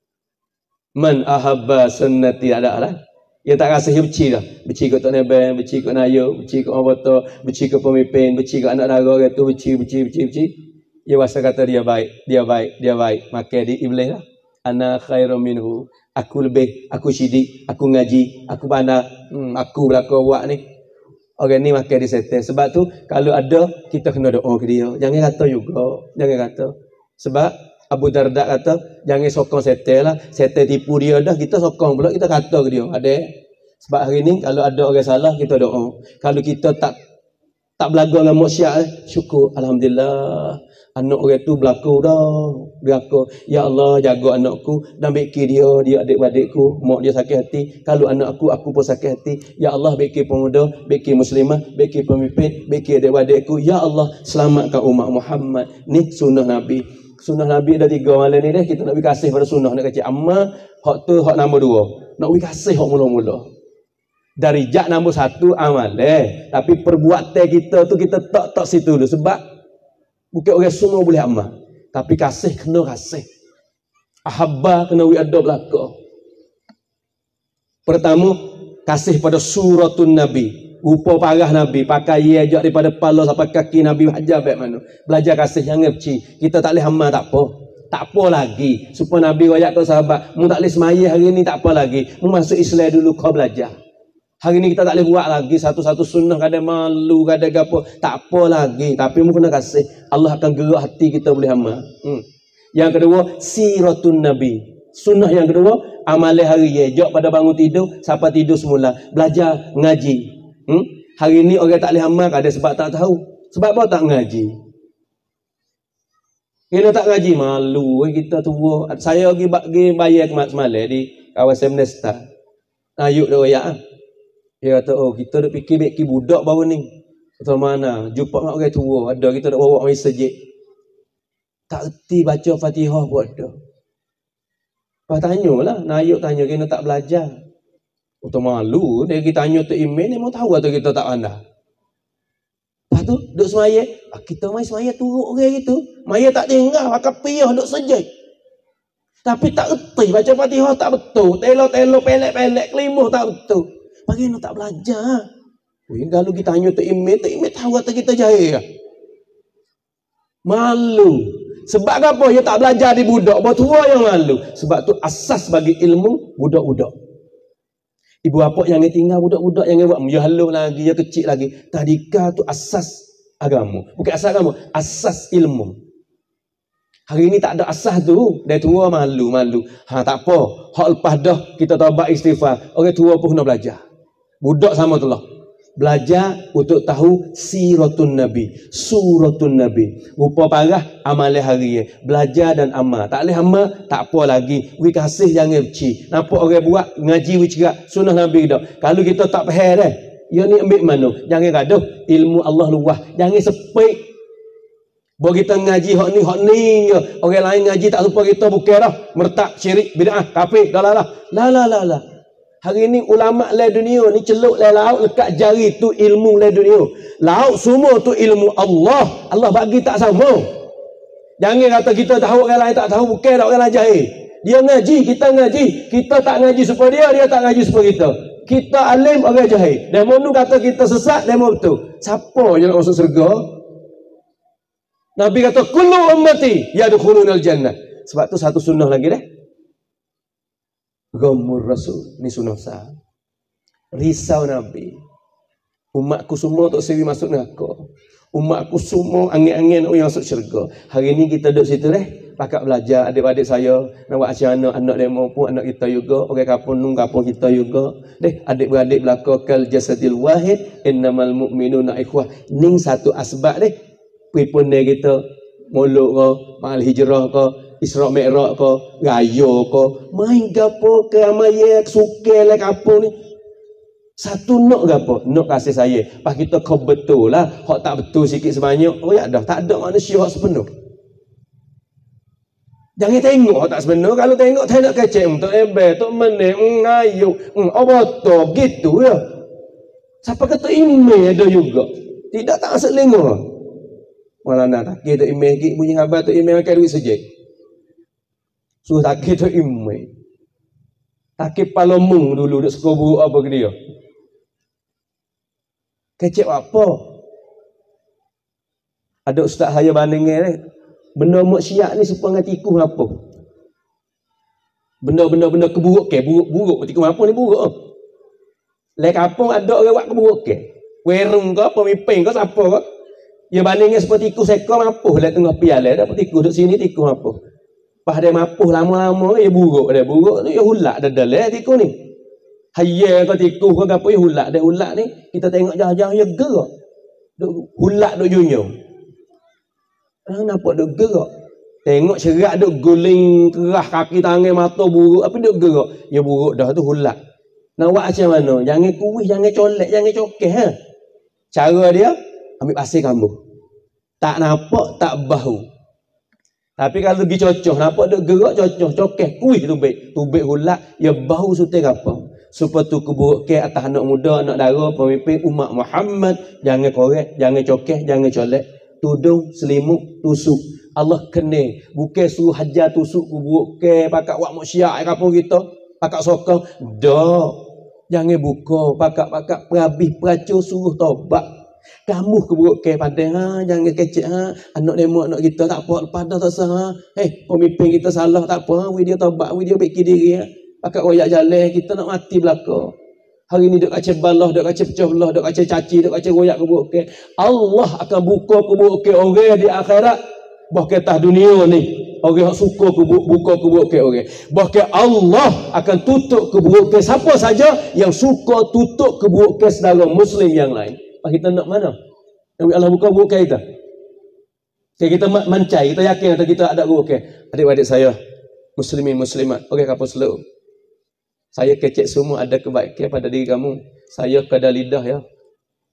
Man ahabba sunnati ada lah. Yang tak rasa dia beci dah. Beci kat Tok Neben, beci kat Nayo, beci kat orang bata, beci kat pemimpin, beci kat anak dara orang tu, beci, beci, beci, beci. Dia rasa kata dia baik, dia baik, dia baik. Maka di iblis lah. Ana khairum minhu. Aku lebih, aku syidik, aku ngaji, aku pandai, hmm, aku belakang buat ni. Orang ni makan di setan. Sebab tu, kalau ada, kita kena doa ke dia. Jangan kata juga. Jangan kata. Sebab, Abu Darda kata, jangan sokong setan lah. Setan tipu dia dah, kita sokong pula, kita kata ke dia. Ada. Sebab hari ni, kalau ada orang salah, kita doa. Kalau kita tak tak belagu dengan maksiat, syukur. Alhamdulillah. Anak orang tu berlaku dah. Berlaku. Ya Allah, jaga anakku. Dan beki dia, dia adik-adikku. Mak dia sakit hati. Kalau anak aku, aku pun sakit hati. Ya Allah, beki pemuda, beki muslimah, beki pemimpin, beki adik-adikku. Ya Allah, selamatkan umat Muhammad. Ni sunnah Nabi. Sunnah Nabi ada tiga malam ni deh. Kita nak beri kasih pada sunnah nak kecil. Amma, hak tu hak nombor dua. Nak beri kasih hak mula-mula. Dari jak nombor satu amal deh. Tapi perbuatan kita tu kita tak tak situ dulu. Sebab bukan orang semua boleh amal. Tapi kasih kena kasih. Ahabba kena wi ada belaka. Pertama, kasih pada suratun Nabi. Rupa parah Nabi, pakai ia ajak daripada kepala sampai kaki Nabi hajar baik mana. Belajar kasih jangan beci. Kita tak boleh amal tak apa. Tak apa lagi. Supaya Nabi royak ke sahabat, mu tak boleh semaya hari ni tak apa lagi. Mu masuk Islam dulu kau belajar. Hari ni kita tak boleh buat lagi satu-satu sunnah kadang malu, kadang gapo. Tak apa lagi, tapi mu kena kasih. Allah akan gerak hati kita boleh amal. Hmm. Yang kedua, siratun Nabi. Sunnah yang kedua, amalan hari ye. Jok pada bangun tidur, sampai tidur semula. Belajar ngaji. Hmm? Hari ni orang tak boleh amal ada sebab tak tahu. Sebab apa tak ngaji? Kita tak ngaji malu kita tua. Saya pergi pergi bayar semalam di kawasan Nesta. Ayuk dia royak. Dia kata, "Oh, kita dak fikir beki budak baru ni." Kata mana? Jumpa dengan orang tua, ada kita dak bawa mai masjid. Tak erti baca Fatihah buat dah. Lepas tanyalah, Nayuk tanya kena tak belajar. Untuk malu, dia kita tanya tu email, dia mau tahu atau kita tak pandai. Lepas tu, duduk semaya. Ah, kita main semaya turut orang itu. Maya tak tinggal, pakai piyah, duduk sejai. Tapi tak erti, baca Fatihah tak betul. Telo-telo, pelek-pelek, kelimuh tak betul. Bagaimana tak belajar? Wih, kalau kita tanya tu email, tu email tahu atau kita jahil. Malu. Sebab apa? Dia tak belajar di budak. Buat tua yang malu. Sebab tu asas bagi ilmu budak-budak. Ibu bapa yang tinggal budak-budak yang buat ya haluh lagi, ya kecil lagi. Tadika tu asas agama. Bukan asas agama, asas ilmu. Hari ini tak ada asas tu. Dia tua malu-malu. Ha tak apa. Hak lepas dah kita taubat istighfar. Orang tua pun nak belajar. Budak sama tu lah. Belajar untuk tahu siratun Nabi, suratun Nabi. Rupa parah amal hari. Belajar dan amal. Tak boleh amal, tak apa lagi. We kasih jangan beci. Nampak orang buat ngaji we cerak sunnah Nabi dah. Kalau kita tak faham dah, ya ni ambil mana? Jangan gaduh. Ilmu Allah luah. Jangan sepik. Bawa kita ngaji hak ni, hak ni. Orang lain ngaji tak lupa kita bukan dah. Mertak, syirik, bid'ah, kafir. Dah lah lah. La la la la. Hari ni ulama le dunia ni celuk le laut lekat jari tu ilmu le dunia. Laut semua tu ilmu Allah. Allah bagi tak sama. Jangan kata kita tahu orang lain tak tahu, bukan tak orang lain jahil. Dia ngaji, kita ngaji. Kita tak ngaji supaya dia, dia tak ngaji supaya kita. Kita alim, orang jahil. Dan mana kata kita sesat, dia mau betul. Siapa yang nak masuk syurga? Nabi kata kullu ummati yadkhulunal jannah. Sebab tu satu sunnah lagi dah. Ghamur Rasul. Ni sunnah sah. Risau Nabi. Umatku semua tak sewi masuk neraka. Umatku semua angin-angin yang masuk syurga. Hari ni kita duduk situ deh. Pakat belajar adik-adik saya. Nak buat macam anak. Anak demo pun anak kita juga. Orang kapun nung kapun kita juga. Deh adik-beradik belakang kal jasadil wahid. Innamal mu'minuna ikhwah. Ning satu asbab deh. Pripun dia kita. Molok ke. Mahal hijrah ke. Isra' Mi'raj ke, raya ke, main gapo ke amaya suke le kapo ni. Satu nak gapo? Nak kasih saya. Pas kita kau betul lah, hak tak betul sikit sebanyak. Oh ya dah, tak ada manusia hak sepenuh. Jangan tengok hak tak sepenuh. Kalau tengok tak nak kecek untuk ebe, untuk menek, ngayu, apa tu gitu ya. Siapa kata email ada juga. Tidak tak asal lengo. Malah nak tak kita email gig bunyi khabar tu email makan duit sejak. Suruh takik tu imai. Takik palomung dulu duk sekobu apa ke dia. Kecek apa? Ada ustaz saya bandingnya ni. Benda maksiat ni serupa dengan tikus apa? Benda-benda benda keburuk ke? Buruk-buruk tikus apa ni buruk? Lek kampung ada orang buat keburuk ke? Werung ke apa miping ke siapa ke? Ya bandingnya seperti tikus ekor mapuh lek tengah piala dapat tikus duk sini tikus mapuh. Pas dia mapuh lama-lama ya buruk dia buruk tu ya hulak dah dah tikus ni. Hayya ke tikus ke apa ya hulak dia hulak ni kita tengok jauh-jauh ya gerak. Duk hulak duk junjung. Ah nampak duk gerak. Tengok cerak duk guling kerah kaki tangan mata buruk apa duk gerak. Ya buruk dah tu hulak. Nak buat macam mana? Jangan kuih, jangan colek, jangan cokeh ha. Cara dia ambil pasir kamu. Tak nampak, tak bau. Tapi kalau pergi cocoh, nampak duk gerak cocoh, cokeh, kuih tubik. Tubik hulak, ya bau sutai apa. Supaya tu keburuk ke atas anak muda, anak dara, pemimpin umat Muhammad. Jangan korek, jangan cokeh, jangan colek. Tudung, selimut, tusuk. Allah kena. Bukan suruh hajar tusuk keburuk ke, pakat wak maksiat apa kita. Pakat sokong. Dah. Jangan buka, pakat-pakat perabih, peracur, suruh taubat. Kamu keburuk ke pada ha, jangan kecek ha. Anak demo anak kita tak apa lepas dah tak sah ha. Eh pemimpin kita salah tak apa ha. Video taubat video baiki diri ha. Pakat royak jalan kita nak mati belaka. Hari ni duk kacau balah, duk kacau pecah belah, duk kacau caci, duk kacau royak keburuk ke. Allah akan buka keburuk ke orang di akhirat. Bahkan atas dunia ni orang suka keburuk, buka keburuk ke orang. Bahkan Allah akan tutup keburuk ke siapa saja yang suka tutup keburuk ke saudara muslim yang lain. Kita nak mana? Allah buka buruk kita. Kita mancai, kita yakin atau kita ada buruk. Adik-adik saya, muslimin muslimat, okey kapal slow. Saya kecek semua ada kebaikan pada diri kamu. Saya kada lidah ya.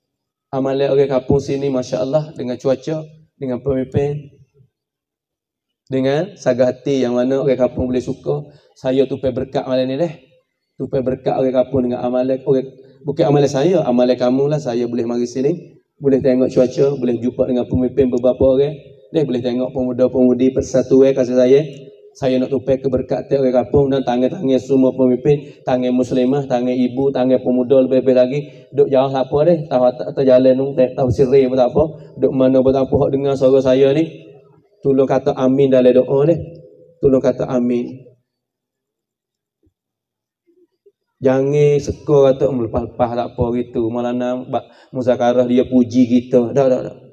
Amalan orang kampung sini masya-Allah dengan cuaca, dengan pemimpin. dengan sagah hati yang mana orang kampung boleh suka. Saya tupai berkat malam ni deh. Tupai berkat orang kampung dengan amalan orang, bukan amalan saya, amalan kamu lah. Saya boleh mari sini, boleh tengok cuaca, boleh jumpa dengan pemimpin beberapa orang. Dia boleh tengok pemuda-pemudi persatuan kasih saya. Saya nak tupai keberkatan orang kampung dan tangan-tangan semua pemimpin, tangan muslimah, tangan ibu, tangan pemuda lebih-lebih lagi. Duk jauh apa deh, tahu tak jalan nung, tahu sirri apa apa. Duk mana berapa hak dengar suara saya ni. Tolong kata amin dalam doa deh. Tolong kata amin. Jangan sekor kata melepas-lepas tak apa gitu. Malah nak muzakarah dia puji kita. Dah dah dah.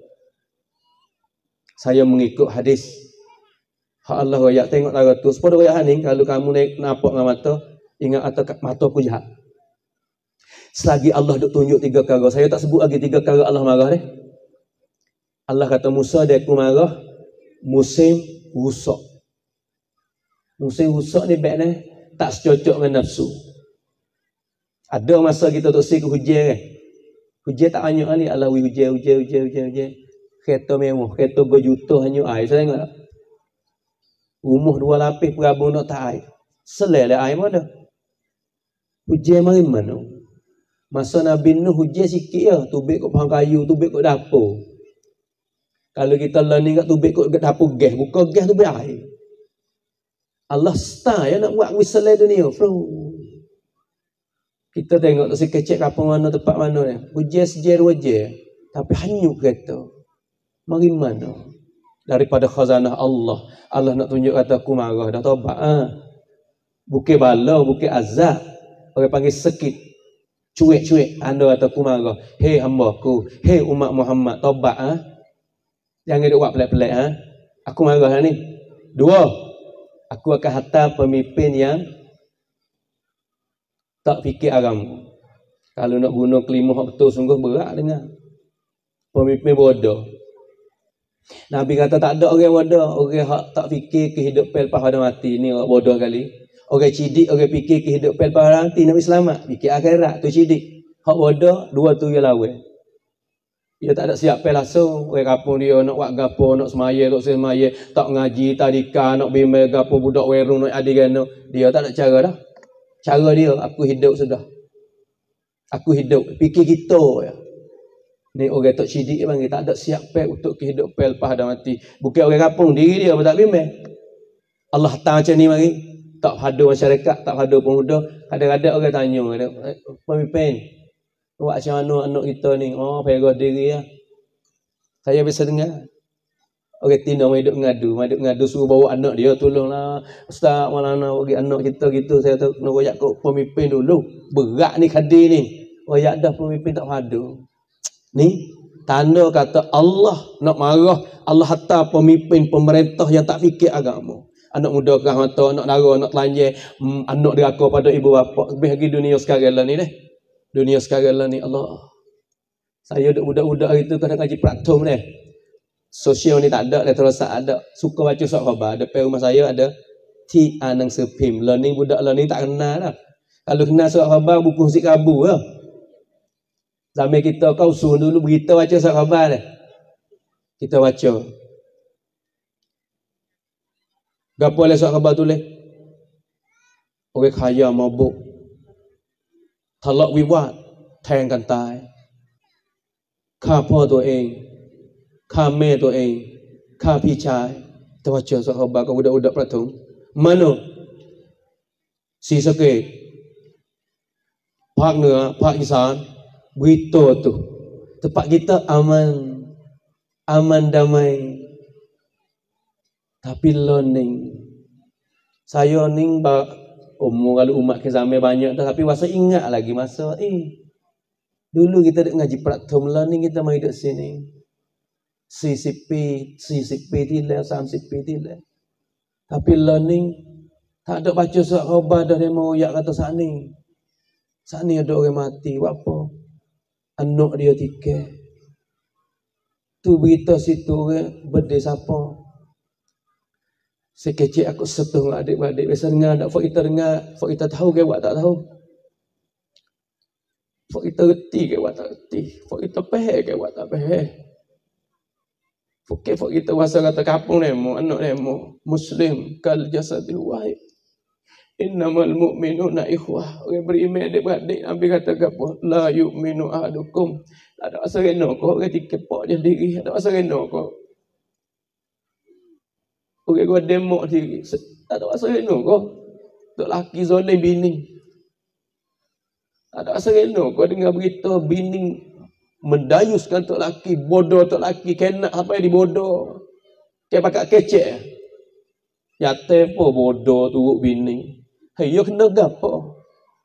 Saya mengikut hadis. Hak Allah royak tengok lara tu. Sepuluh royak ni kalau kamu naik nampak dengan mata, ingat atau mata aku jahat. Selagi Allah duk tunjuk tiga perkara. Saya tak sebut lagi tiga perkara Allah marah deh. Allah kata Musa dia aku marah musim rusak. Musim rusak ni baik ni tak secocok dengan nafsu. Ada masa kita tu si ke hujan kan. Hujan tak banyak kali. Allah hujan, hujan, hujan, hujan, hujan. Kereta mewah, kereta berjuta hanya air. Saya tengok tak? Rumah dua lapis perabung nak tak air. Selai lah air mana? Hujan mari mana? Masa Nabi Nuh hujan sikit ya. Tubik kat pohon kayu, tubik kat dapur. Kalau kita learning kat tubik kat dapur gas. Buka gas tubik air. Allah start ya nak buat wiselai dunia. Flow. Kita tengok tu si kecek kapal mana tempat mana ni. Hujan sejar hujan. Tapi hanyut kereta. Mari mana? Daripada khazanah Allah. Allah nak tunjuk kata aku marah. Dah tobat. Ha? Bukan bala, bukan azab. Orang panggil sekit. Cuik-cuik. Anda kata aku marah. Hei hamba aku. Hei umat Muhammad. Tobat. Ha? Jangan duk buat pelik-pelik. Ha? Aku marah ha, ni. Dua. Aku akan hantar pemimpin yang tak fikir agama. Kalau nak guna kelima hak betul sungguh berat dengar. Pemimpin bodoh. Nabi kata tak ada orang bodoh, orang hak tak fikir kehidupan lepas pada mati. Ni orang bodoh kali. Orang cidik orang fikir kehidupan lepas pada mati Nabi selamat. Fikir akhirat tu cidik. Hak bodoh dua tu dia lawan. Dia tak ada siap pel langsung. Orang kampung dia nak buat gapo, nak semaya, nak semaya, tak ngaji, tadika, nak bimbel gapo budak werung nak adigano. Dia tak ada cara dah. Cara dia, aku hidup sudah. Aku hidup. Fikir kita ya. Ni orang tak cidik panggil tak ada siap pel untuk kehidupan lepas dah mati. Bukan orang kampung diri dia tak bimbang. Allah hantar macam ni mari. Tak hadu masyarakat, tak hadu pemuda. Kadang-kadang orang tanya, pemimpin, buat macam mana anak kita ni? Oh, perah diri ya. Saya biasa dengar. Orang Tino mai duk ngadu, mai duk ngadu suruh bawa anak dia tolonglah. Ustaz Maulana bagi anak kita gitu. Saya tak nak royak kau pemimpin dulu. Berat ni khadir ni. Royak dah pemimpin tak hadu. Ni tanda kata Allah nak marah. Allah hantar pemimpin pemerintah yang tak fikir agama. Anak muda kerah mata, anak dara, anak telanjang, hmm, anak deraka pada ibu bapa. Lebih lagi dunia sekarang lah ni deh. Dunia sekarang lah ni Allah. Saya duk budak-budak itu kadang ngaji praktum deh. Sosial ni tak ada, terus ada. Suka baca surat khabar. Depan rumah saya ada T A nang sepim. Learning budak learning tak kenal lah. Kalau kenal surat khabar buku si kabu lah. Zaman kita kau suruh dulu berita baca surat khabar dah. Kita baca. Gapo le surat khabar tulis? Orang kaya mabuk. Talak wiwat, แทงกันตายฆ่าพ่อตัวเองฆ่าแม่ตัวเองฆ่าพี่ชายแต่ว่าเจอสุขภาพก็udah-udahประถม mana ศรีสะเกษภาคเหนือภาคอีสาน berita tu tempat kita aman aman damai tapi learning saya ning umur kalau umat ke zaman banyak dah tapi masa ingat lagi masa eh dulu kita duk ngaji praktum learning kita mai duk sini C C P C C P tidak sam C C P tidak tapi learning tak ada baca surat khabar dah dia mau yak kata saat ni saat ni ada orang mati buat apa anak dia tiga tu berita situ orang berdeh siapa sekecil aku setuh adik-adik biasa dengar tak fak kita dengar fak kita tahu ke buat tak tahu fak kita reti ke buat tak reti fak kita faham ke buat tak faham Fakir kita bahasa kata kampung demo, anak demo, Muslim kal jasadil wahid. Innamal mu'minuna ikhwah. Orang beriman adik-beradik, Nabi kata apa? La yu'minu ahadukum. Tak ada asal rena kau, orang dikepok je diri. Tak ada asal rena kau. Orang kau demok diri. Tak ada asal rena kau. Tok laki zolim bini. Tak ada asal rena kau dengar berita bini mendayuskan tok laki, bodoh tok laki, kena apa yang dibodoh. Kayak pakai kecek. Yate po bodoh turut bini. Hei, yo kena gapo?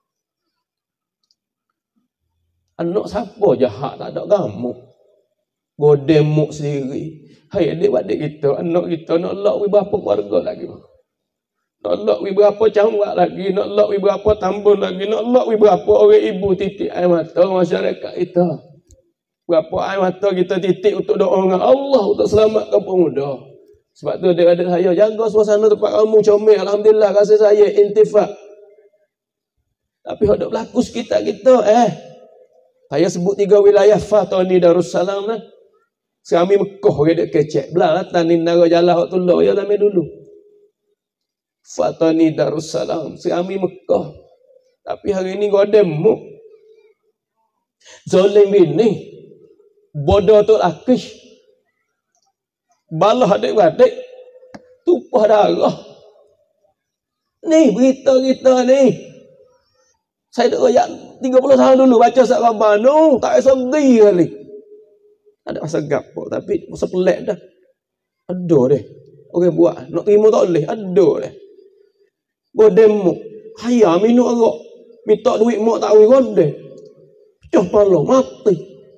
Anak siapa jahat tak ada kamu. Godemuk sendiri. Hei, adik-adik kita, anak kita nak lock wi berapa keluarga lagi. Nak lock wi berapa cangwak lagi, nak lock wi berapa tambun lagi, nak lock wi berapa orang ibu titik air mata masyarakat kita. Berapa air mata kita titik untuk doa dengan Allah untuk selamatkan pemuda. Sebab tu adik-adik saya, jaga suasana tempat kamu comel. Alhamdulillah, kasih saya intifak. Tapi ada berlaku sekitar kita. Eh, saya sebut tiga wilayah. Fatani Darussalam lah. Kami Mekah dia kecek. Belah Tani Nara Jalan waktu lah. Ya kami dulu. Fatani Darussalam. Kami Mekah. Tapi hari ini kau ada muk. Zolim ini. Bodoh tu lakis. Balah adik-adik, tumpah darah. Ni berita kita ni. Saya dah royak tiga puluh tahun dulu baca surat khabar tu, tak rasa pergi kali. Ada masa gapo tapi masa pelik dah. Ada deh. Orang buat nak terima tak boleh, ada deh. Bodemu, haya minum arak. Minta duit mak tak wi godeh. Pecah kepala mati.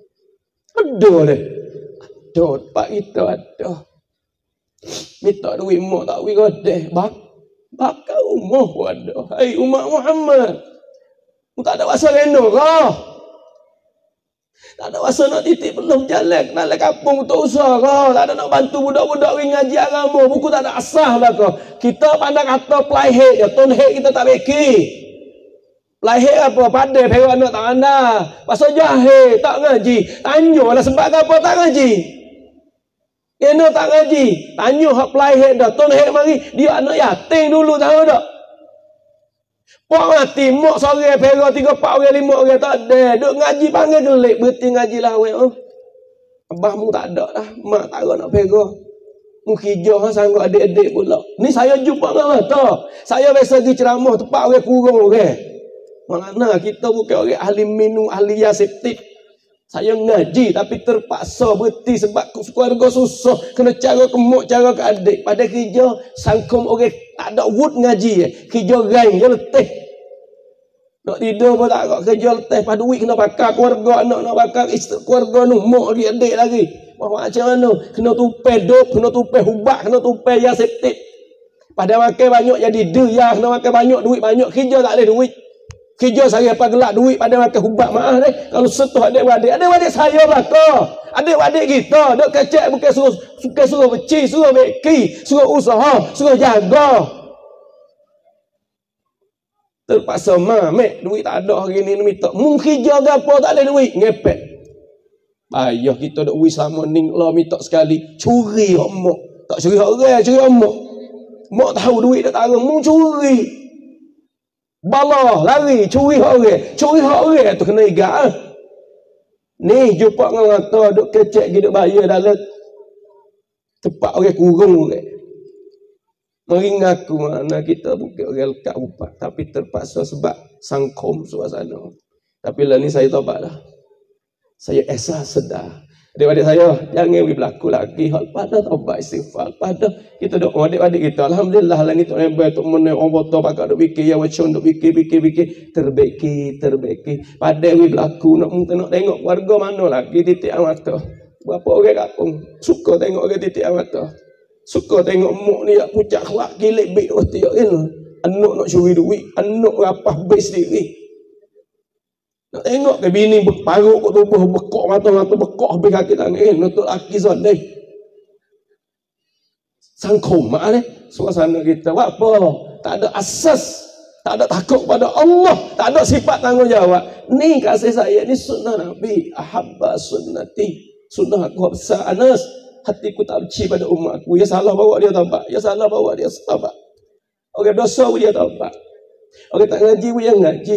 Ada deh. Ada, pak kita ada. Minta duit mak tak wi godeh. Bak, bakal rumah pun ada. Hai umat Muhammad. Mu tak ada masa rena kah? Tak ada masa nak titik belum jalan. Nak ke kampung untuk usaha kah? Tak ada nak bantu budak-budak wi ngaji agama. Buku tak ada asah lah kah? Kita pandang kata play head je. Tone head kita tak beki. Play head apa? Padai perak anak tak anda. Pasal jahil tak ngaji. Tanyalah sebab apa tak ngaji. Kena tak ngaji. Tanya hak play head dah. Tuan head mari. Dia anak yatim dulu tahu tak? Pak mati. Mak sore pera tiga, empat orang, lima orang tak ada. Duk ngaji panggil gelik. Berhenti ngaji lah. Oh. Abah mu tak ada lah. Mak tak ada nak pera. Mu hijau ha, sanggup adik-adik pula. Ni saya jumpa dengan mata. Saya biasa pergi ceramah. Tempat orang kurung orang. Mana kita bukan orang ahli minum, ahli aseptik. Saya ngaji tapi terpaksa berhenti sebab keluarga susah. Kena cara kemuk, cara ke adik. Pada kerja, sangkum orang tak ada wood ngaji. Kerja gain, dia letih. Nak tidur pun tak ada kerja letih. Pada duit kena bakar keluarga, anak nak bakar isteri keluarga ni. Mok lagi, adik lagi. Macam mana? Kena tupai dop, kena tupai hubak, kena tupai aseptik. Pada makan banyak jadi dia, kena makan banyak duit banyak. Kerja tak ada duit. Kerja saya apa gelak duit pada makan hubak maaf deh. Kalau setuh adik-adik, adik-adik saya belaka. Adik-adik kita dok kecek bukan suruh suka suruh beci, suruh beki, suruh usaha, suruh jaga. Terpaksa mamek duit tak ada hari ni minta. Mungkin jaga apa tak ada duit, ngepek. Payah kita dok wis sama ning lo minta sekali curi hok mak. Tak curi hok orang, curi hok mak. Mak tahu duit dak tarung, mung curi. Bala, lari, curi hak orang. Curi hak orang tu kena igak. Ni jumpa dengan mata duk kecek gitu bayar dalam tempat orang kurung orang. Mari ngaku mana kita bukan orang lekat upat tapi terpaksa sebab sangkom suasana. Tapi lah ni saya tobat dah. Saya esah sedar. Adik-adik saya, jangan berlaku lagi. Hal pada taubat istighfar. Pada kita doa adik-adik kita. Alhamdulillah lah ni tak nebel. Tak mana orang botol pakai duk fikir. Yang macam duk fikir, fikir, fikir. Terbaiki, terbaiki. Pada berlaku. Nak nak tengok warga mana lagi titik mata. Berapa orang kampung suka tengok orang titik mata. Suka tengok mak ni yang pucat kelak. Gilik bik roti. Anak nak curi duit. Anak rapah bik sendiri. Nak tengok ke bini berparuk kat tubuh, bekok mata-mata, bekok habis kaki tangan. Eh, nutuk laki zodeh. Sangkum mak ni. Suasana kita. Apa? Tak ada asas. Tak ada takut pada Allah. Tak ada sifat tanggungjawab. Ni kasih saya. Ni sunnah Nabi. Ahabba sunnati. Sunnah aku besar Anas. hatiku tak benci pada umat aku. Ya salah bawa dia taubat. Ya salah bawa dia taubat. Orang dosa dia taubat. Orang tak ngaji dia ngaji.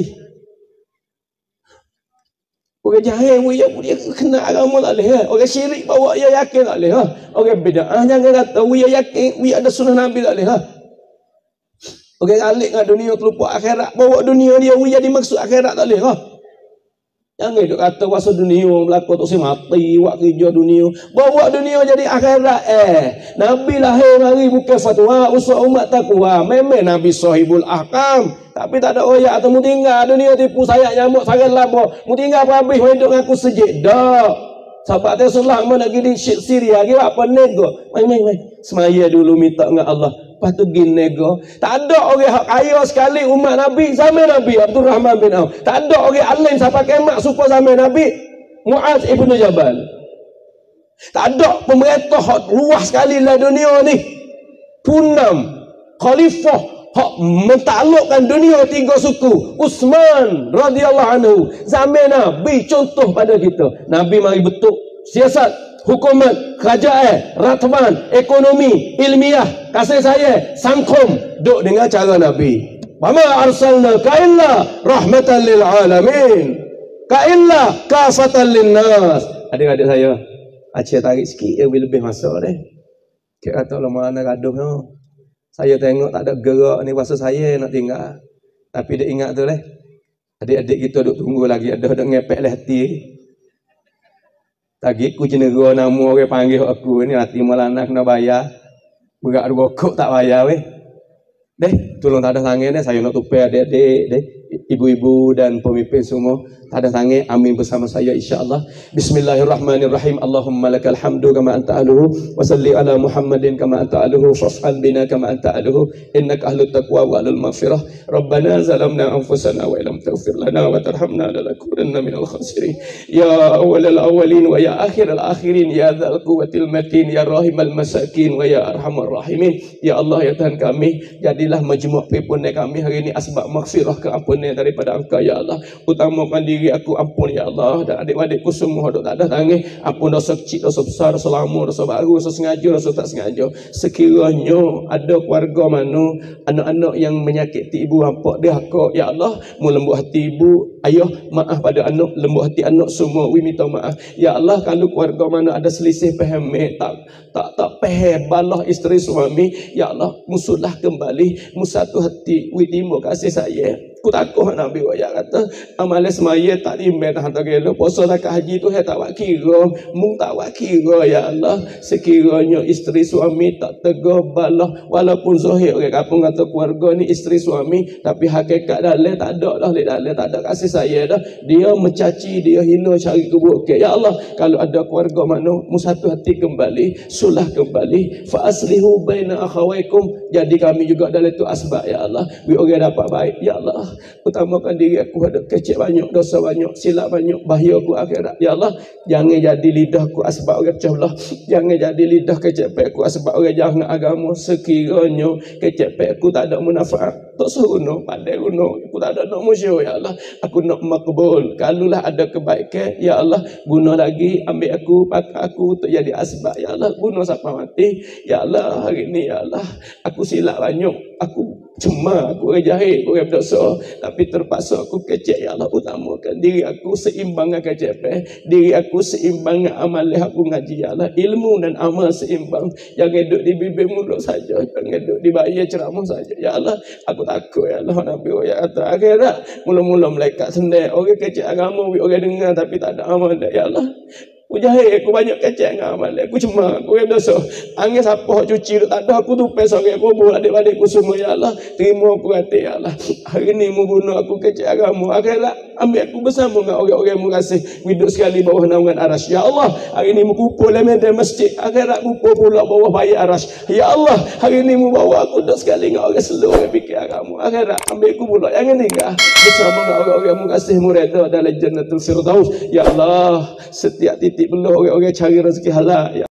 Orang jahil dia dia kena agama tak boleh. Orang syirik bawa dia yakin tak boleh. Orang bid'ah jangan kata dia yakin dia ada sunnah Nabi tak boleh. Orang alik dengan dunia terlupa akhirat, bawa dunia dia dia dimaksud akhirat tak boleh. Jangan duk kata kuasa dunia berlaku tu si mati, buat kerja dunia. Bawa dunia jadi akhirat eh. Nabi lahir hari bukan fatwa usul umat takwa. Memang Nabi sahibul ahkam. Tapi tak ada oyak atau mu tinggal dunia tipu sayap nyamuk sangat labo. Mu tinggal apa habis hidup aku sejik dak. Sahabat Rasulullah mana nak pergi di Syria, kira apa nego. Mai mai mai. Semaya dulu minta dengan Allah. Lepas tu pergi nego. Tak ada orang hak kaya sekali umat Nabi zaman Nabi Abdul Rahman bin Auf. Tak ada orang alim sampai kemak supaya zaman Nabi Muaz ibn Jabal. Tak ada pemerintah hak luas sekali dalam dunia ni. Punam khalifah hak mentaklukkan dunia tiga suku. Utsman radhiyallahu anhu. Zaman Nabi contoh pada kita. Nabi mari bentuk siasat, hukumat, kerajaan, ratban, ekonomi, ilmiah, kasih sayang, sangkum, duk dengan cara Nabi. Wa ma arsalnaka illa rahmatan lil alamin. Ka illa kafatan lin nas. Adik-adik saya, Aceh tarik sikit dia lebih masuk deh. Kira kata lama nak gaduh no. Saya tengok tak ada gerak ni pasal saya nak tinggal. Tapi dia ingat tu leh. Adik-adik kita duk tunggu lagi ada duk ngepek leh hati. Tadi aku cenderung nama orang panggil aku ni hati malana kena bayar. Berat rokok tak bayar weh. Deh, tolong tak ada tangan deh saya nak tupai adik-adik deh. Ibu-ibu dan pemimpin semua tak ada tangan, amin bersama saya insya-Allah. Bismillahirrahmanirrahim. Allahumma lakal hamdu kama anta ahluhu wa salli ala Muhammadin kama anta ahluhu fa'al bina kama anta ahluhu innaka ahlut taqwa wa ahlul maghfirah. Rabbana zalamna anfusana wa illam taghfir lana wa tarhamna lanakunanna minal khasirin. Ya awwalal awwalin wa ya akhiral akhirin ya dzal quwwatil matin ya rahimal masakin wa ya arhamar rahimin. Ya Allah ya Tuhan kami, jadilah majmuk perpuluhan kami hari ini asbab maghfirah keampunan daripada Engkau ya Allah. Utamakan diri aku, ampun ya Allah, dan adik-adikku semua dok tak ada tangan, ampun dosa kecil, dosa besar, dosa lama, dosa baru, dosa sengaja, dosa tak sengaja. Sekiranya ada keluarga mana anak-anak yang menyakiti ibu bapa dia kau ya Allah, mu lembut hati ibu, ayah, maaf pada anak, lembut hati anak semua, we minta maaf ya Allah. Kalau keluarga mana ada selisih faham tak tak tak faham balah isteri suami ya Allah, musulah kembali mu satu hati, we terima kasih saya. Aku takut Nabi waya kata amal semaya tak timbang dah hantar gelo puasa zakat haji tu saya tak buat kira, mung tak buat kira ya Allah. Sekiranya isteri suami tak tegar balah walaupun zahir orang kampung kata keluarga ni isteri suami, tapi hakikat dalam tak ada dah, dalam tak ada kasih saya dah, dia mencaci, dia hina, cari keburukan ya Allah. Kalau ada keluarga mana mu satu hati kembali, sulah kembali, fa aslihu baina akhawaikum, jadi kami juga dalam itu asbab ya Allah, we orang dapat baik ya Allah. Utamakan diri aku, ada kecil banyak, dosa banyak, silap banyak, bahaya aku akhirat ya Allah. Jangan jadi lidahku asbab orang pecah belah, jangan jadi lidah kecepek aku asbab orang jangan agama. Sekiranya kecepek aku tak ada manfaat, tak seruno pandai runo, aku tak ada nak musyuk ya Allah. Aku nak makbul, kalulah ada kebaikan ya Allah, guna lagi, ambil aku, pakai aku untuk jadi asbab ya Allah, guna sampai mati ya Allah. Hari ni ya Allah, aku silap banyak, aku cuma aku orang jahil, orang berdosa, tapi terpaksa aku kecek ya Allah. Utamakan diri aku seimbang dengan kecek, diri aku seimbang dengan amal aku ngaji ya Allah. Ilmu dan amal seimbang, jangan duduk di bibir mulut saja, jangan duduk di bayar ceramah saja ya Allah. Aku takut ya Allah. Nabi ya kata akhirat mula-mula malaikat sendiri orang kecek agama, orang dengar tapi tak ada amal ya Allah. Aku jahil, aku banyak kecek dengan amal aku, cuma aku yang dosa. Angin siapa cuci tak ada, aku tupai sorang kubur adik-adikku semua ya Allah. Terima aku hati ya Allah. Hari ni mu guna aku kecek agama, akhirat ambil aku bersama dengan orang-orang mu kasih hidup sekali bawah naungan arasy ya Allah. Hari ni mu kumpul dalam masjid, akhirat kumpul pula bawah bayar arasy ya Allah. Hari ni mu bawa aku duduk sekali dengan orang seluruh fikir agama, akhirat ambil aku pula jangan tinggal bersama dengan orang-orang mu kasih mu redha dalam jannatul firdaus ya Allah. Setiap titik belah orang-orang cari rezeki halal ya